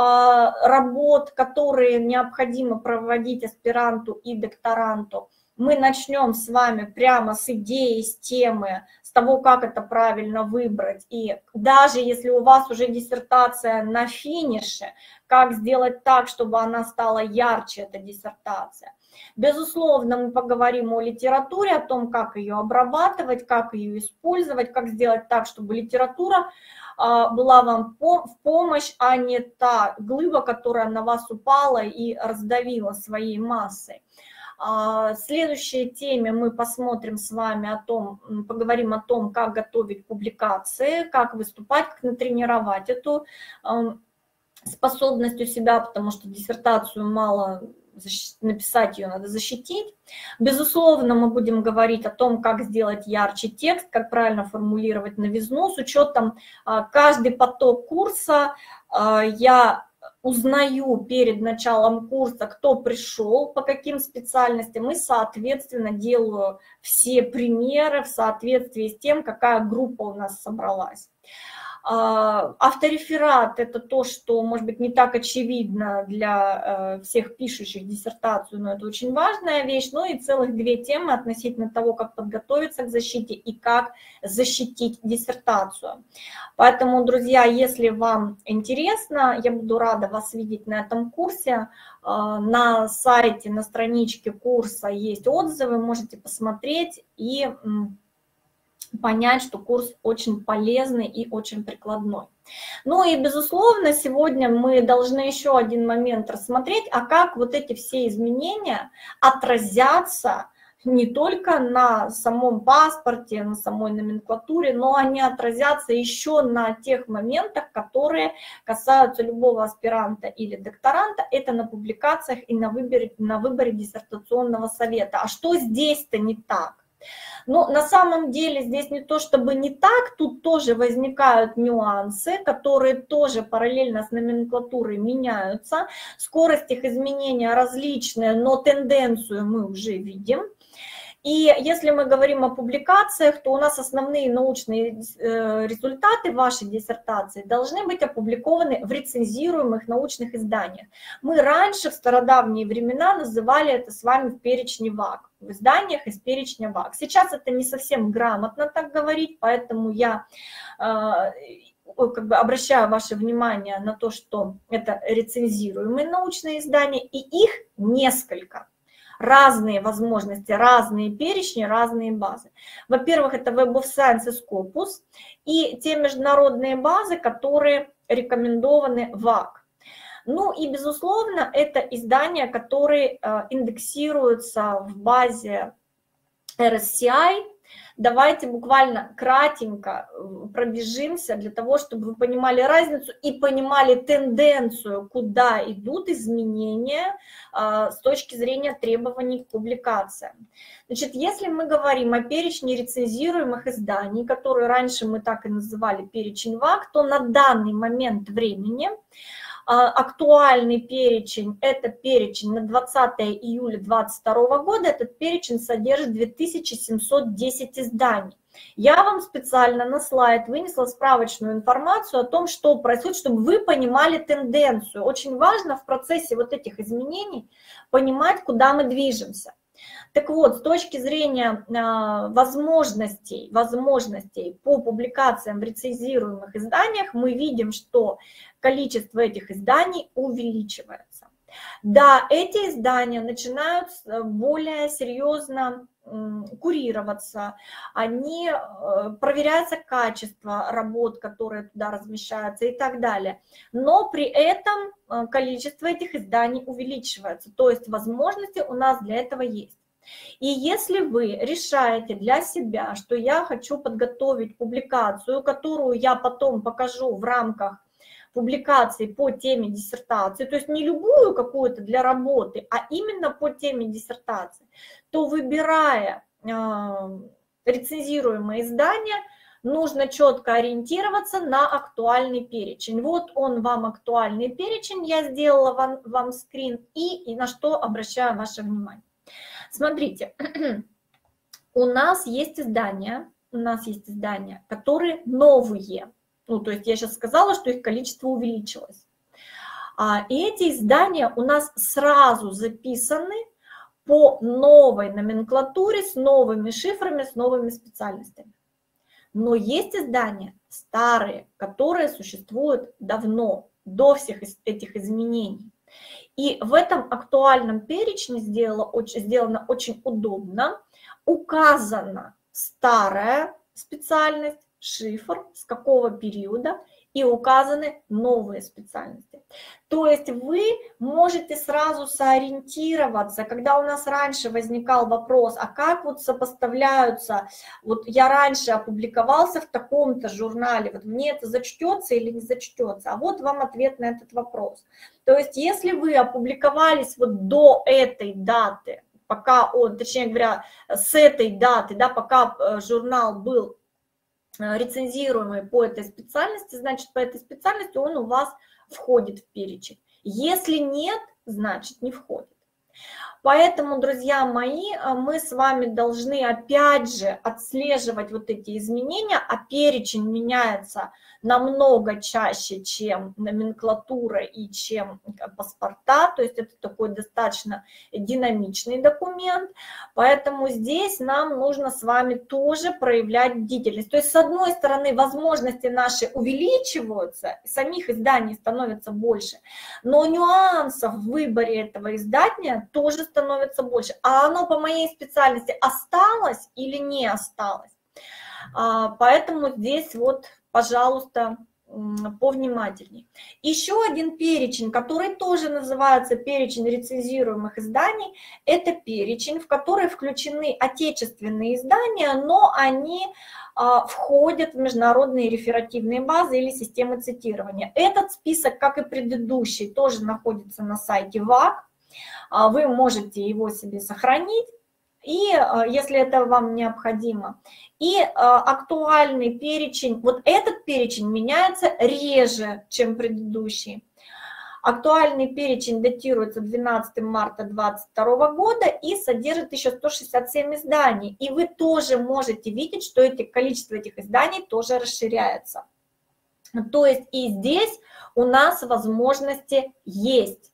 работ, которые необходимо проводить аспиранту и докторанту. Мы начнем с вами прямо с идеи, с темы, с того, как это правильно выбрать. И даже если у вас уже диссертация на финише, как сделать так, чтобы она стала ярче, эта диссертация. Безусловно, мы поговорим о литературе, о том, как ее обрабатывать, как ее использовать, как сделать так, чтобы литература была вам в помощь, а не та глыба, которая на вас упала и раздавила своей массой. В следующей теме мы посмотрим с вами поговорим о том, как готовить публикации, как выступать, как натренировать эту способностью себя, потому что диссертацию мало написать, ее надо защитить. Безусловно, мы будем говорить о том, как сделать ярче текст, как правильно формулировать новизну. С учетом каждый поток курса я узнаю перед началом курса, кто пришел, по каким специальностям, и, соответственно, делаю все примеры в соответствии с тем, какая группа у нас собралась. Автореферат – это то, что, может быть, не так очевидно для всех пишущих диссертацию, но это очень важная вещь. Ну и целых 2 темы относительно того, как подготовиться к защите и как защитить диссертацию. Поэтому, друзья, если вам интересно, я буду рада вас видеть на этом курсе. На сайте, на страничке курса есть отзывы, можете посмотреть и понять, что курс очень полезный и очень прикладной. Ну и, безусловно, сегодня мы должны еще один момент рассмотреть, а как вот эти все изменения отразятся не только на самом паспорте, на самой номенклатуре, но они отразятся еще на тех моментах, которые касаются любого аспиранта или докторанта, это на публикациях и на выборе диссертационного совета. А что здесь-то не так? Но на самом деле здесь не то чтобы не так, тут тоже возникают нюансы, которые тоже параллельно с номенклатурой меняются. Скорость их изменения различная, но тенденцию мы уже видим. И если мы говорим о публикациях, то у нас основные научные результаты вашей диссертации должны быть опубликованы в рецензируемых научных изданиях. Мы раньше, в стародавние времена, называли это с вами в перечне ВАК, в изданиях из перечня ВАК. Сейчас это не совсем грамотно так говорить, поэтому я обращаю ваше внимание на то, что это рецензируемые научные издания, и их несколько. Разные возможности, разные перечни, разные базы. Во-первых, это Web of Science и Scopus, и те международные базы, которые рекомендованы ВАК. Ну и, безусловно, это издания, которые индексируются в базе RSCI. Давайте буквально кратенько пробежимся для того, чтобы вы понимали разницу и понимали тенденцию, куда идут изменения с точки зрения требований к публикациям. Значит, если мы говорим о перечне рецензируемых изданий, которые раньше мы так и называли перечень ВАК, то на данный момент времени актуальный перечень – это перечень на 20 июля 2022 года. Этот перечень содержит 2710 изданий. Я вам специально на слайд вынесла справочную информацию о том, что происходит, чтобы вы понимали тенденцию. Очень важно в процессе вот этих изменений понимать, куда мы движемся. Так вот, с точки зрения возможностей по публикациям в рецензируемых изданиях, мы видим, что количество этих изданий увеличивается. Да, эти издания начинают более серьезно курироваться, они проверяется качество работ, которые туда размещаются и так далее. Но при этом количество этих изданий увеличивается, то есть возможности у нас для этого есть. И если вы решаете для себя, что я хочу подготовить публикацию, которую я потом покажу в рамках публикации по теме диссертации, то есть не любую какую-то для работы, а именно по теме диссертации, то, выбирая рецензируемые издания, нужно четко ориентироваться на актуальный перечень. Вот он вам актуальный перечень, я сделала вам скрин, и на что обращаю ваше внимание. Смотрите, у нас есть издания, которые новые. Ну, то есть я сейчас сказала, что их количество увеличилось. И эти издания у нас сразу записаны по новой номенклатуре, с новыми шифрами, с новыми специальностями. Но есть издания старые, которые существуют давно, до всех этих изменений. И в этом актуальном перечне сделано очень удобно, указана старая специальность, шифр, с какого периода, и указаны новые специальности. То есть вы можете сразу сориентироваться, когда у нас раньше возникал вопрос, а как вот сопоставляются, вот я раньше опубликовался в таком-то журнале, вот мне это зачтется или не зачтется, а вот вам ответ на этот вопрос. То есть если вы опубликовались вот до этой даты, пока он, точнее говоря, с этой даты, да, пока журнал был рецензируемый по этой специальности, значит, по этой специальности он у вас входит в перечень. Если нет, значит, не входит. Поэтому, друзья мои, мы с вами должны опять же отслеживать вот эти изменения, а перечень меняется намного чаще, чем номенклатура и чем паспорта, то есть это такой достаточно динамичный документ, поэтому здесь нам нужно с вами тоже проявлять бдительность. То есть с одной стороны возможности наши увеличиваются, самих изданий становится больше, но нюансов в выборе этого издания тоже становится больше. А оно по моей специальности осталось или не осталось? Поэтому здесь вот, пожалуйста, повнимательней. Еще один перечень, который тоже называется перечень рецензируемых изданий, это перечень, в который включены отечественные издания, но они входят в международные реферативные базы или системы цитирования. Этот список, как и предыдущий, тоже находится на сайте ВАК. Вы можете его себе сохранить, и если это вам необходимо. И актуальный перечень, вот этот перечень меняется реже, чем предыдущий. Актуальный перечень датируется 12 марта 2022 года и содержит 1167 изданий. И вы тоже можете видеть, что количество этих изданий тоже расширяется. То есть и здесь у нас возможности есть.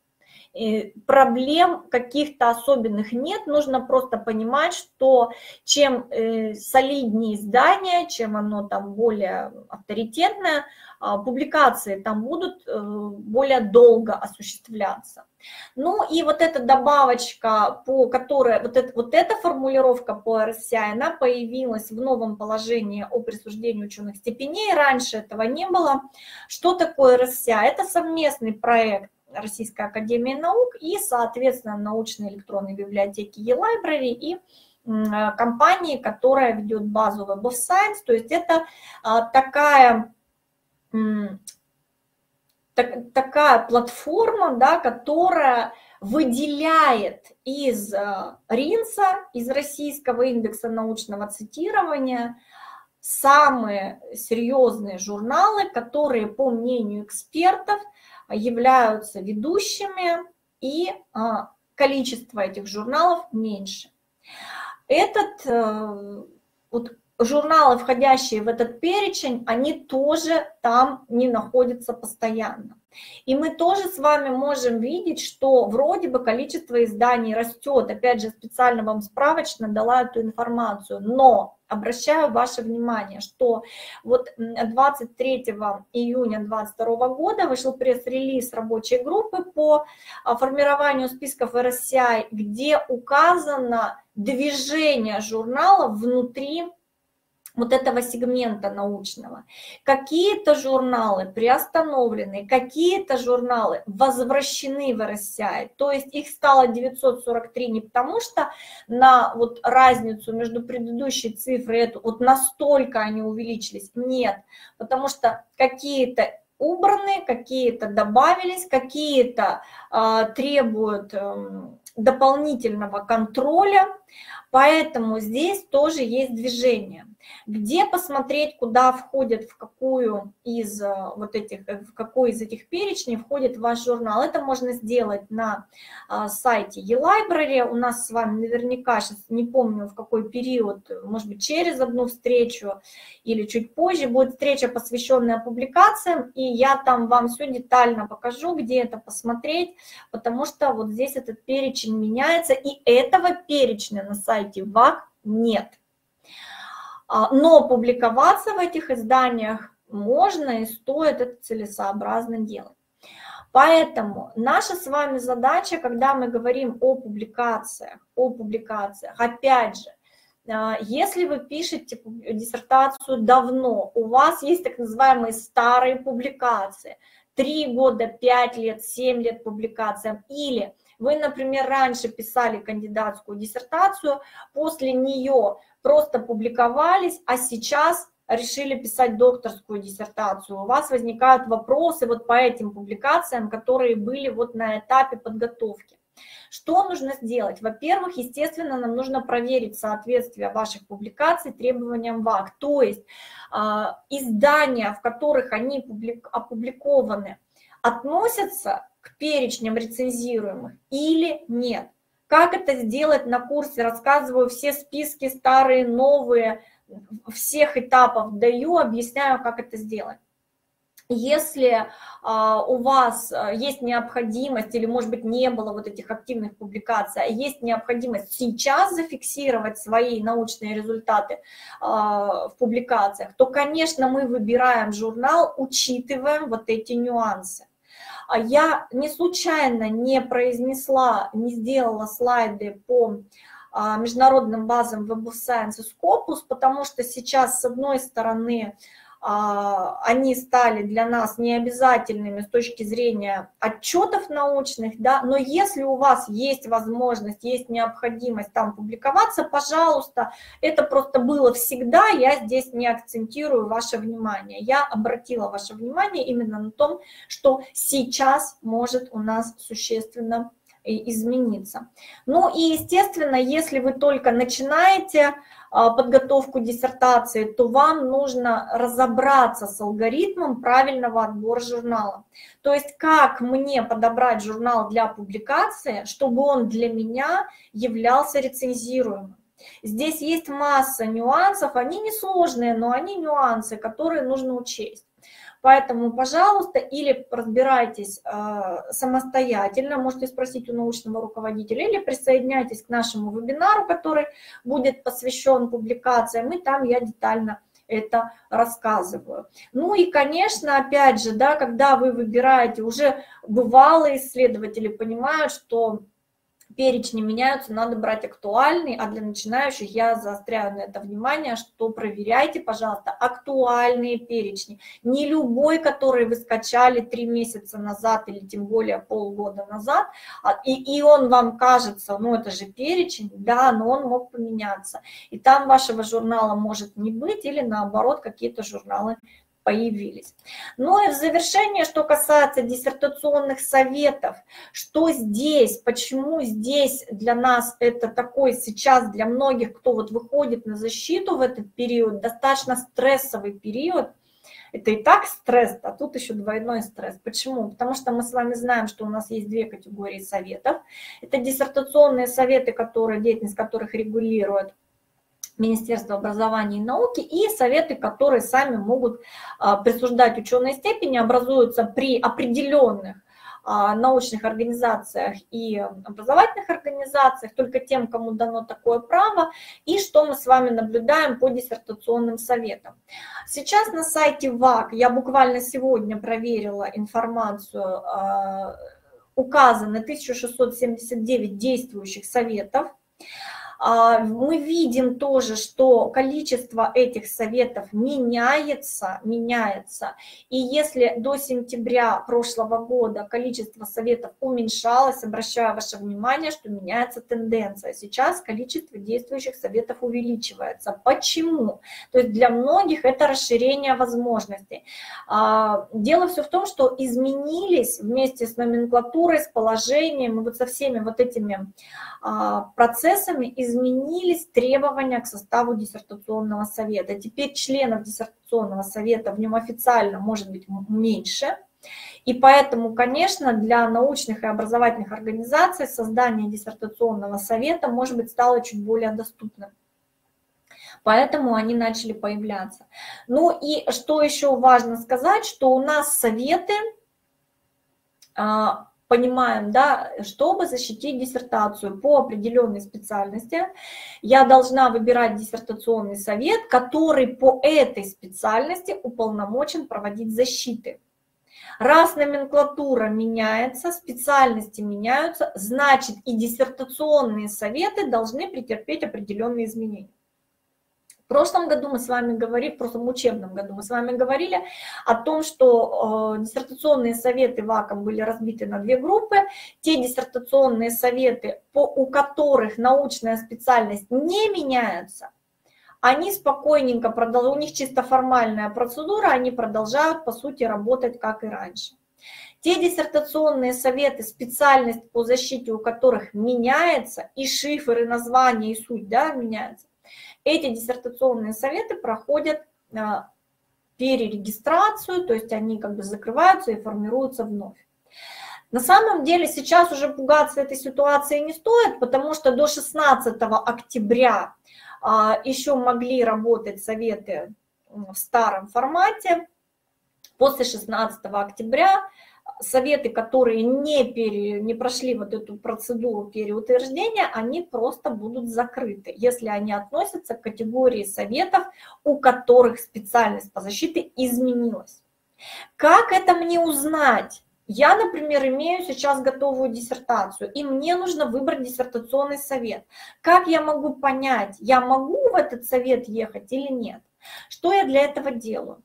Проблем каких-то особенных нет, нужно просто понимать, что чем солиднее издание, чем оно там более авторитетное, публикации там будут более долго осуществляться. Ну и вот эта добавочка, по которой, вот эта формулировка по RSCI, она появилась в новом положении о присуждении ученых степеней, раньше этого не было. Что такое RSCI? Это совместный проект Российской академии наук и, соответственно, научной электронной библиотеки eLibrary и компании, которая ведет базу Web of Science. То есть это такая платформа, да, которая выделяет из РИНСа, из Российского индекса научного цитирования, самые серьезные журналы, которые, по мнению экспертов, являются ведущими, и количество этих журналов меньше. Журналы, входящие в этот перечень, они тоже там не находятся постоянно. И мы тоже с вами можем видеть, что вроде бы количество изданий растет. Опять же, специально вам справочно дала эту информацию. Но обращаю ваше внимание, что вот 23 июня 2022 года вышел пресс-релиз рабочей группы по формированию списков RSCI, где указано движение журналов внутри вот этого сегмента научного. Какие-то журналы приостановлены, какие-то журналы возвращены в RSCI, то есть их стало 943 не потому, что на вот разницу между предыдущей цифрой, вот настолько они увеличились, нет, потому что какие-то убраны, какие-то добавились, какие-то требуют дополнительного контроля, поэтому здесь тоже есть движение. Где посмотреть, куда входит, в какой из этих перечней входит ваш журнал? Это можно сделать на сайте eLibrary. У нас с вами наверняка, сейчас не помню в какой период, может быть через одну встречу или чуть позже, будет встреча, посвященная публикациям, и я там вам все детально покажу, где это посмотреть, потому что вот здесь этот перечень меняется, и этого перечня на сайте ВАК нет. Но публиковаться в этих изданиях можно и стоит это целесообразно делать. Поэтому наша с вами задача, когда мы говорим о публикациях, опять же, Если вы пишете диссертацию давно, у вас есть так называемые старые публикации, 3 года, 5 лет, 7 лет публикациям, или вы, например, раньше писали кандидатскую диссертацию, после нее просто публиковались, а сейчас решили писать докторскую диссертацию, у вас возникают вопросы вот по этим публикациям, которые были вот на этапе подготовки. Что нужно сделать? Во-первых, естественно, нам нужно проверить соответствие ваших публикаций требованиям ВАК, то есть издания, в которых они опубликованы, относятся к перечням рецензируемых или нет. Как это сделать на курсе? Рассказываю все списки, старые, новые, всех этапов даю, объясняю, как это сделать. Если у вас есть необходимость, или, может быть, не было вот этих активных публикаций, а есть необходимость сейчас зафиксировать свои научные результаты в публикациях, то, конечно, мы выбираем журнал, учитываем вот эти нюансы. Я не случайно не произнесла, не сделала слайды по международным базам Web of Science и Scopus, потому что сейчас, с одной стороны, они стали для нас необязательными с точки зрения отчетов научных, да, но если у вас есть возможность, есть необходимость там публиковаться, пожалуйста, это просто было всегда, я здесь не акцентирую ваше внимание. Я обратила ваше внимание именно на том, что сейчас может у нас существенно измениться. Ну и, естественно, если вы только начинаете подготовку диссертации, то вам нужно разобраться с алгоритмом правильного отбора журнала. То есть как мне подобрать журнал для публикации, чтобы он для меня являлся рецензируемым. Здесь есть масса нюансов, они несложные, но они нюансы, которые нужно учесть. Поэтому, пожалуйста, или разбирайтесь самостоятельно, можете спросить у научного руководителя, или присоединяйтесь к нашему вебинару, который будет посвящен публикациям, и там я детально это рассказываю. Ну и, конечно, опять же, да, когда вы выбираете, уже бывалые исследователи понимают, что перечни меняются, надо брать актуальный, а для начинающих я заостряю на это внимание, что проверяйте, пожалуйста, актуальные перечни. Не любой, который вы скачали 3 месяца назад или тем более полгода назад, и он вам кажется, ну это же перечень, да, но он мог поменяться. И там вашего журнала может не быть или наоборот какие-то журналы появились. Ну и в завершение, что касается диссертационных советов, что здесь, почему здесь для нас это такой сейчас, для многих, кто вот выходит на защиту в этот период, достаточно стрессовый период, это и так стресс, а тут еще двойной стресс. Почему? Потому что мы с вами знаем, что у нас есть 2 категории советов. Это диссертационные советы, деятельность которых регулирует Министерство образования и науки, и советы, которые сами могут присуждать ученые степени, образуются при определенных научных организациях и образовательных организациях, только тем, кому дано такое право, и что мы с вами наблюдаем по диссертационным советам. Сейчас на сайте ВАК, я буквально сегодня проверила информацию, указано 1679 действующих советов. Мы видим тоже, что количество этих советов меняется. И если до сентября прошлого года количество советов уменьшалось, обращаю ваше внимание, что меняется тенденция. Сейчас количество действующих советов увеличивается. Почему? То есть для многих это расширение возможностей. Дело все в том, что изменились вместе с номенклатурой, с положением, и вот со всеми вот этими процессами изменились требования к составу диссертационного совета. Теперь членов диссертационного совета в нем официально может быть меньше. И поэтому, конечно, для научных и образовательных организаций создание диссертационного совета, может быть, стало чуть более доступным. Поэтому они начали появляться. Ну и что еще важно сказать, что у нас советы, понимаем, да, чтобы защитить диссертацию по определенной специальности, я должна выбирать диссертационный совет, который по этой специальности уполномочен проводить защиты. Раз номенклатура меняется, специальности меняются, значит и диссертационные советы должны претерпеть определенные изменения. В прошлом году мы с вами говорили, в прошлом учебном году мы с вами говорили о том, что диссертационные советы ВАКом были разбиты на две группы. Те диссертационные советы, у которых научная специальность не меняется, они спокойненько продолжают, у них чисто формальная процедура, они продолжают, по сути, работать как и раньше. Те диссертационные советы, специальность по защите у которых меняется, и шифр, и название, и суть, да, меняется, эти диссертационные советы проходят перерегистрацию, то есть они как бы закрываются и формируются вновь. На самом деле сейчас уже пугаться этой ситуации не стоит, потому что до 16 октября еще могли работать советы в старом формате. После 16 октября советы, которые не прошли вот эту процедуру переутверждения, они просто будут закрыты, если они относятся к категории советов, у которых специальность по защите изменилась. Как это мне узнать? Я, например, имею сейчас готовую диссертацию, и мне нужно выбрать диссертационный совет. Как я могу понять, я могу в этот совет ехать или нет? Что я для этого делаю?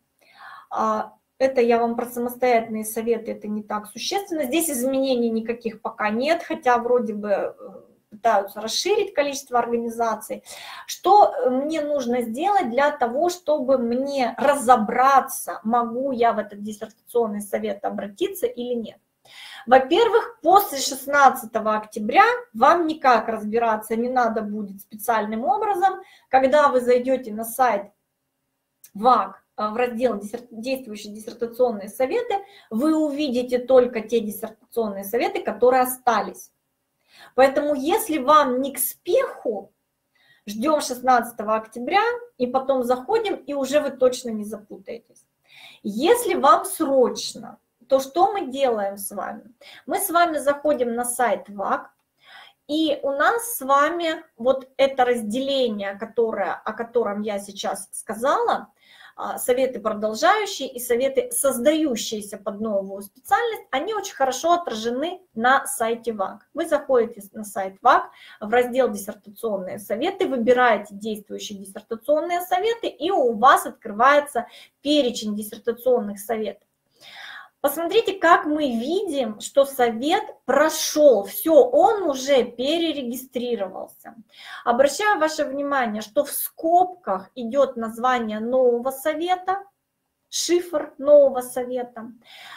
Это я вам про самостоятельные советы, это не так существенно. Здесь изменений никаких пока нет, хотя вроде бы пытаются расширить количество организаций. Что мне нужно сделать для того, чтобы мне разобраться, могу я в этот диссертационный совет обратиться или нет? Во-первых, после 16 октября вам никак разбираться не надо будет специальным образом. Когда вы зайдете на сайт ВАК, в раздел «Действующие диссертационные советы», вы увидите только те диссертационные советы, которые остались. Поэтому если вам не к спеху, ждем 16 октября и потом заходим, и уже вы точно не запутаетесь. Если вам срочно, то что мы делаем с вами? Мы с вами заходим на сайт ВАК, и у нас с вами вот это разделение, о котором я сейчас сказала, советы продолжающие и советы, создающиеся под новую специальность, они очень хорошо отражены на сайте ВАК. Вы заходите на сайт ВАК, в раздел «Диссертационные советы», выбираете действующие диссертационные советы, и у вас открывается перечень диссертационных советов. Посмотрите, как мы видим, что совет прошел, все, он уже перерегистрировался. Обращаю ваше внимание, что в скобках идет название нового совета, шифр нового совета.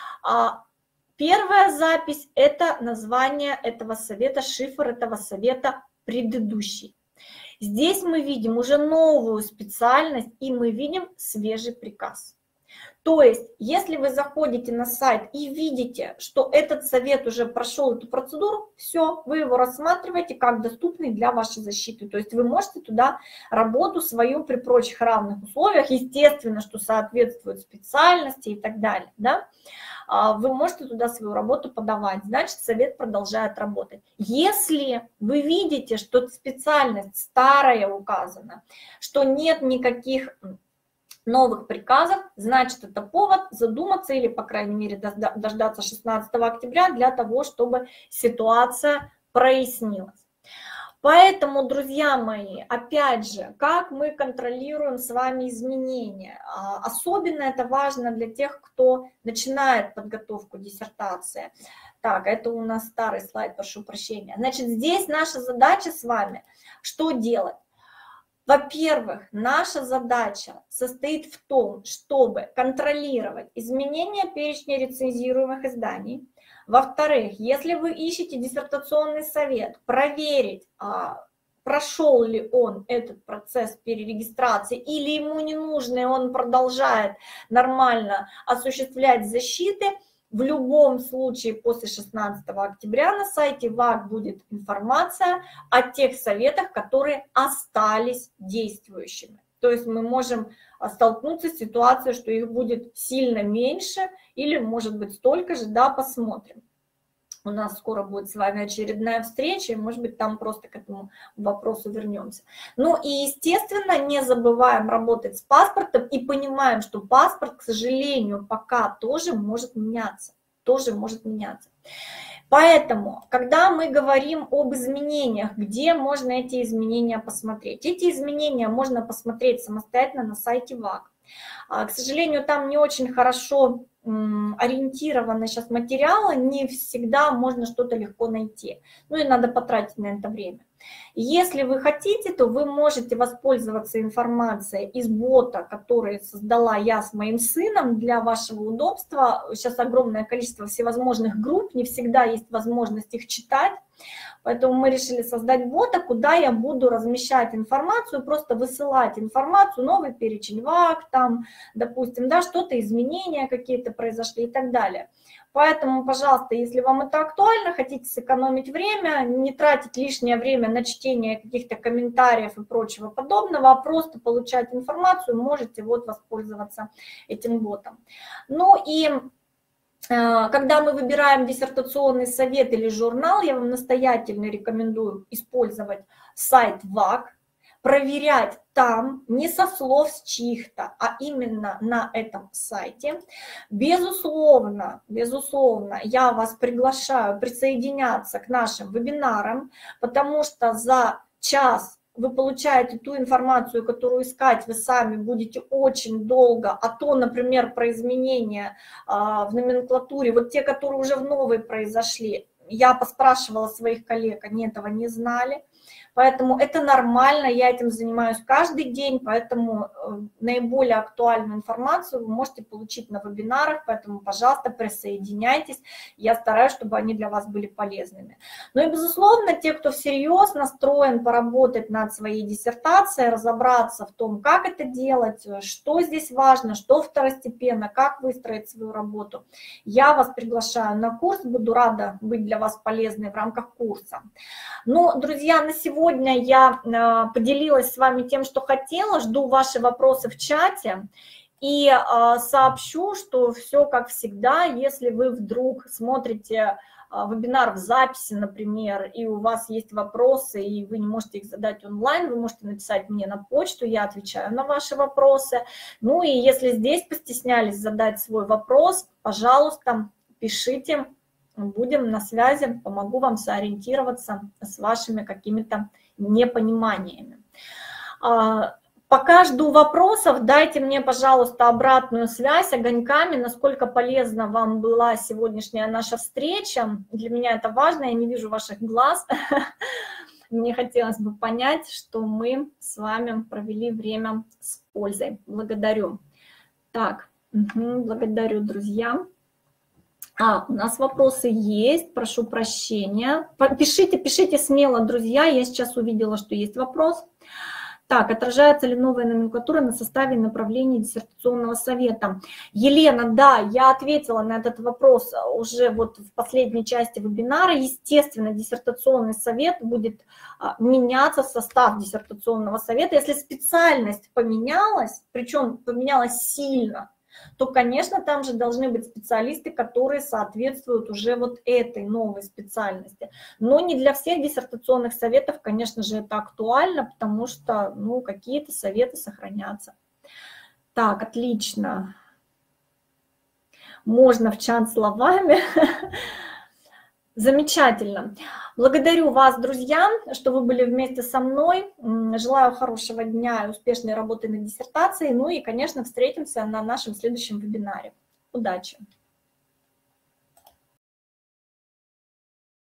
Первая запись – это название этого совета, шифр этого совета предыдущий. Здесь мы видим уже новую специальность, и мы видим свежий приказ. То есть, если вы заходите на сайт и видите, что этот совет уже прошел эту процедуру, все, вы его рассматриваете как доступный для вашей защиты. То есть вы можете туда работу свою при прочих равных условиях, естественно, что соответствует специальности и так далее, да? Вы можете туда свою работу подавать, значит, совет продолжает работать. Если вы видите, что специальность старая указана, что нет никаких новых приказов, значит, это повод задуматься или, по крайней мере, дождаться 16 октября для того, чтобы ситуация прояснилась. Поэтому, друзья мои, опять же, как мы контролируем с вами изменения? Особенно это важно для тех, кто начинает подготовку диссертации. Так, это у нас старый слайд, прошу прощения. Значит, здесь наша задача с вами, что делать? Во-первых, наша задача состоит в том, чтобы контролировать изменения перечня рецензируемых изданий. Во-вторых, если вы ищете диссертационный совет, проверить, прошел ли он этот процесс перерегистрации или ему не нужно, и он продолжает нормально осуществлять защиты. В любом случае после 16 октября на сайте ВАК будет информация о тех советах, которые остались действующими. То есть мы можем столкнуться с ситуацией, что их будет сильно меньше или может быть столько же, да, посмотрим. У нас скоро будет с вами очередная встреча, и, может быть, там просто к этому вопросу вернемся. Ну и, естественно, не забываем работать с паспортом и понимаем, что паспорт, к сожалению, пока тоже может меняться. Поэтому, когда мы говорим об изменениях, где можно эти изменения посмотреть? Эти изменения можно посмотреть самостоятельно на сайте ВАК. К сожалению, там не очень хорошо ориентированы сейчас материалы, не всегда можно что-то легко найти. Ну и надо потратить на это время. Если вы хотите, то вы можете воспользоваться информацией из бота, который создала я с моим сыном для вашего удобства. Сейчас огромное количество всевозможных групп, не всегда есть возможность их читать. Поэтому мы решили создать бота, куда я буду размещать информацию, просто высылать информацию, новый перечень ВАК, там, допустим, да, что-то, изменения какие-то произошли и так далее. Поэтому, пожалуйста, если вам это актуально, хотите сэкономить время, не тратить лишнее время на чтение каких-то комментариев и прочего подобного, а просто получать информацию, можете вот воспользоваться этим ботом. Ну и когда мы выбираем диссертационный совет или журнал, я вам настоятельно рекомендую использовать сайт ВАК, проверять там, не со слов с чьих-то, а именно на этом сайте. Безусловно, я вас приглашаю присоединяться к нашим вебинарам, потому что за час вы получаете ту информацию, которую искать вы сами будете очень долго, а то, например, про изменения в номенклатуре, вот те, которые уже в новой произошли, я поспрашивала своих коллег, они этого не знали. Поэтому это нормально, я этим занимаюсь каждый день, поэтому наиболее актуальную информацию вы можете получить на вебинарах, поэтому, пожалуйста, присоединяйтесь, я стараюсь, чтобы они для вас были полезными. Ну и, безусловно, те, кто всерьез настроен поработать над своей диссертацией, разобраться в том, как это делать, что здесь важно, что второстепенно, как выстроить свою работу, я вас приглашаю на курс, буду рада быть для вас полезной в рамках курса. Ну, друзья, на сегодня я поделилась с вами тем, что хотела, жду ваши вопросы в чате и сообщу, что все как всегда, если вы вдруг смотрите вебинар в записи, например, и у вас есть вопросы, и вы не можете их задать онлайн, вы можете написать мне на почту, я отвечаю на ваши вопросы. Ну и если здесь постеснялись задать свой вопрос, пожалуйста, пишите. Будем на связи, помогу вам сориентироваться с вашими какими-то непониманиями. Пока жду вопросов, дайте мне, пожалуйста, обратную связь огоньками, насколько полезна вам была сегодняшняя наша встреча. Для меня это важно, я не вижу ваших глаз. Мне хотелось бы понять, что мы с вами провели время с пользой. Благодарю. Так, благодарю, друзья. У нас вопросы есть, прошу прощения. Пишите смело, друзья, я сейчас увидела, что есть вопрос. Так, отражается ли новая номенклатура на составе направления диссертационного совета? Елена, да, я ответила на этот вопрос уже вот в последней части вебинара. Естественно, диссертационный совет будет меняться, состав диссертационного совета. Если специальность поменялась, причем поменялась сильно, то, конечно, там же должны быть специалисты, которые соответствуют уже вот этой новой специальности. Но не для всех диссертационных советов, конечно же, это актуально, потому что, ну, какие-то советы сохранятся. Так, отлично. Можно в чат словами. Замечательно. Благодарю вас, друзья, что вы были вместе со мной. Желаю хорошего дня и успешной работы над диссертацией. Ну и, конечно, встретимся на нашем следующем вебинаре. Удачи!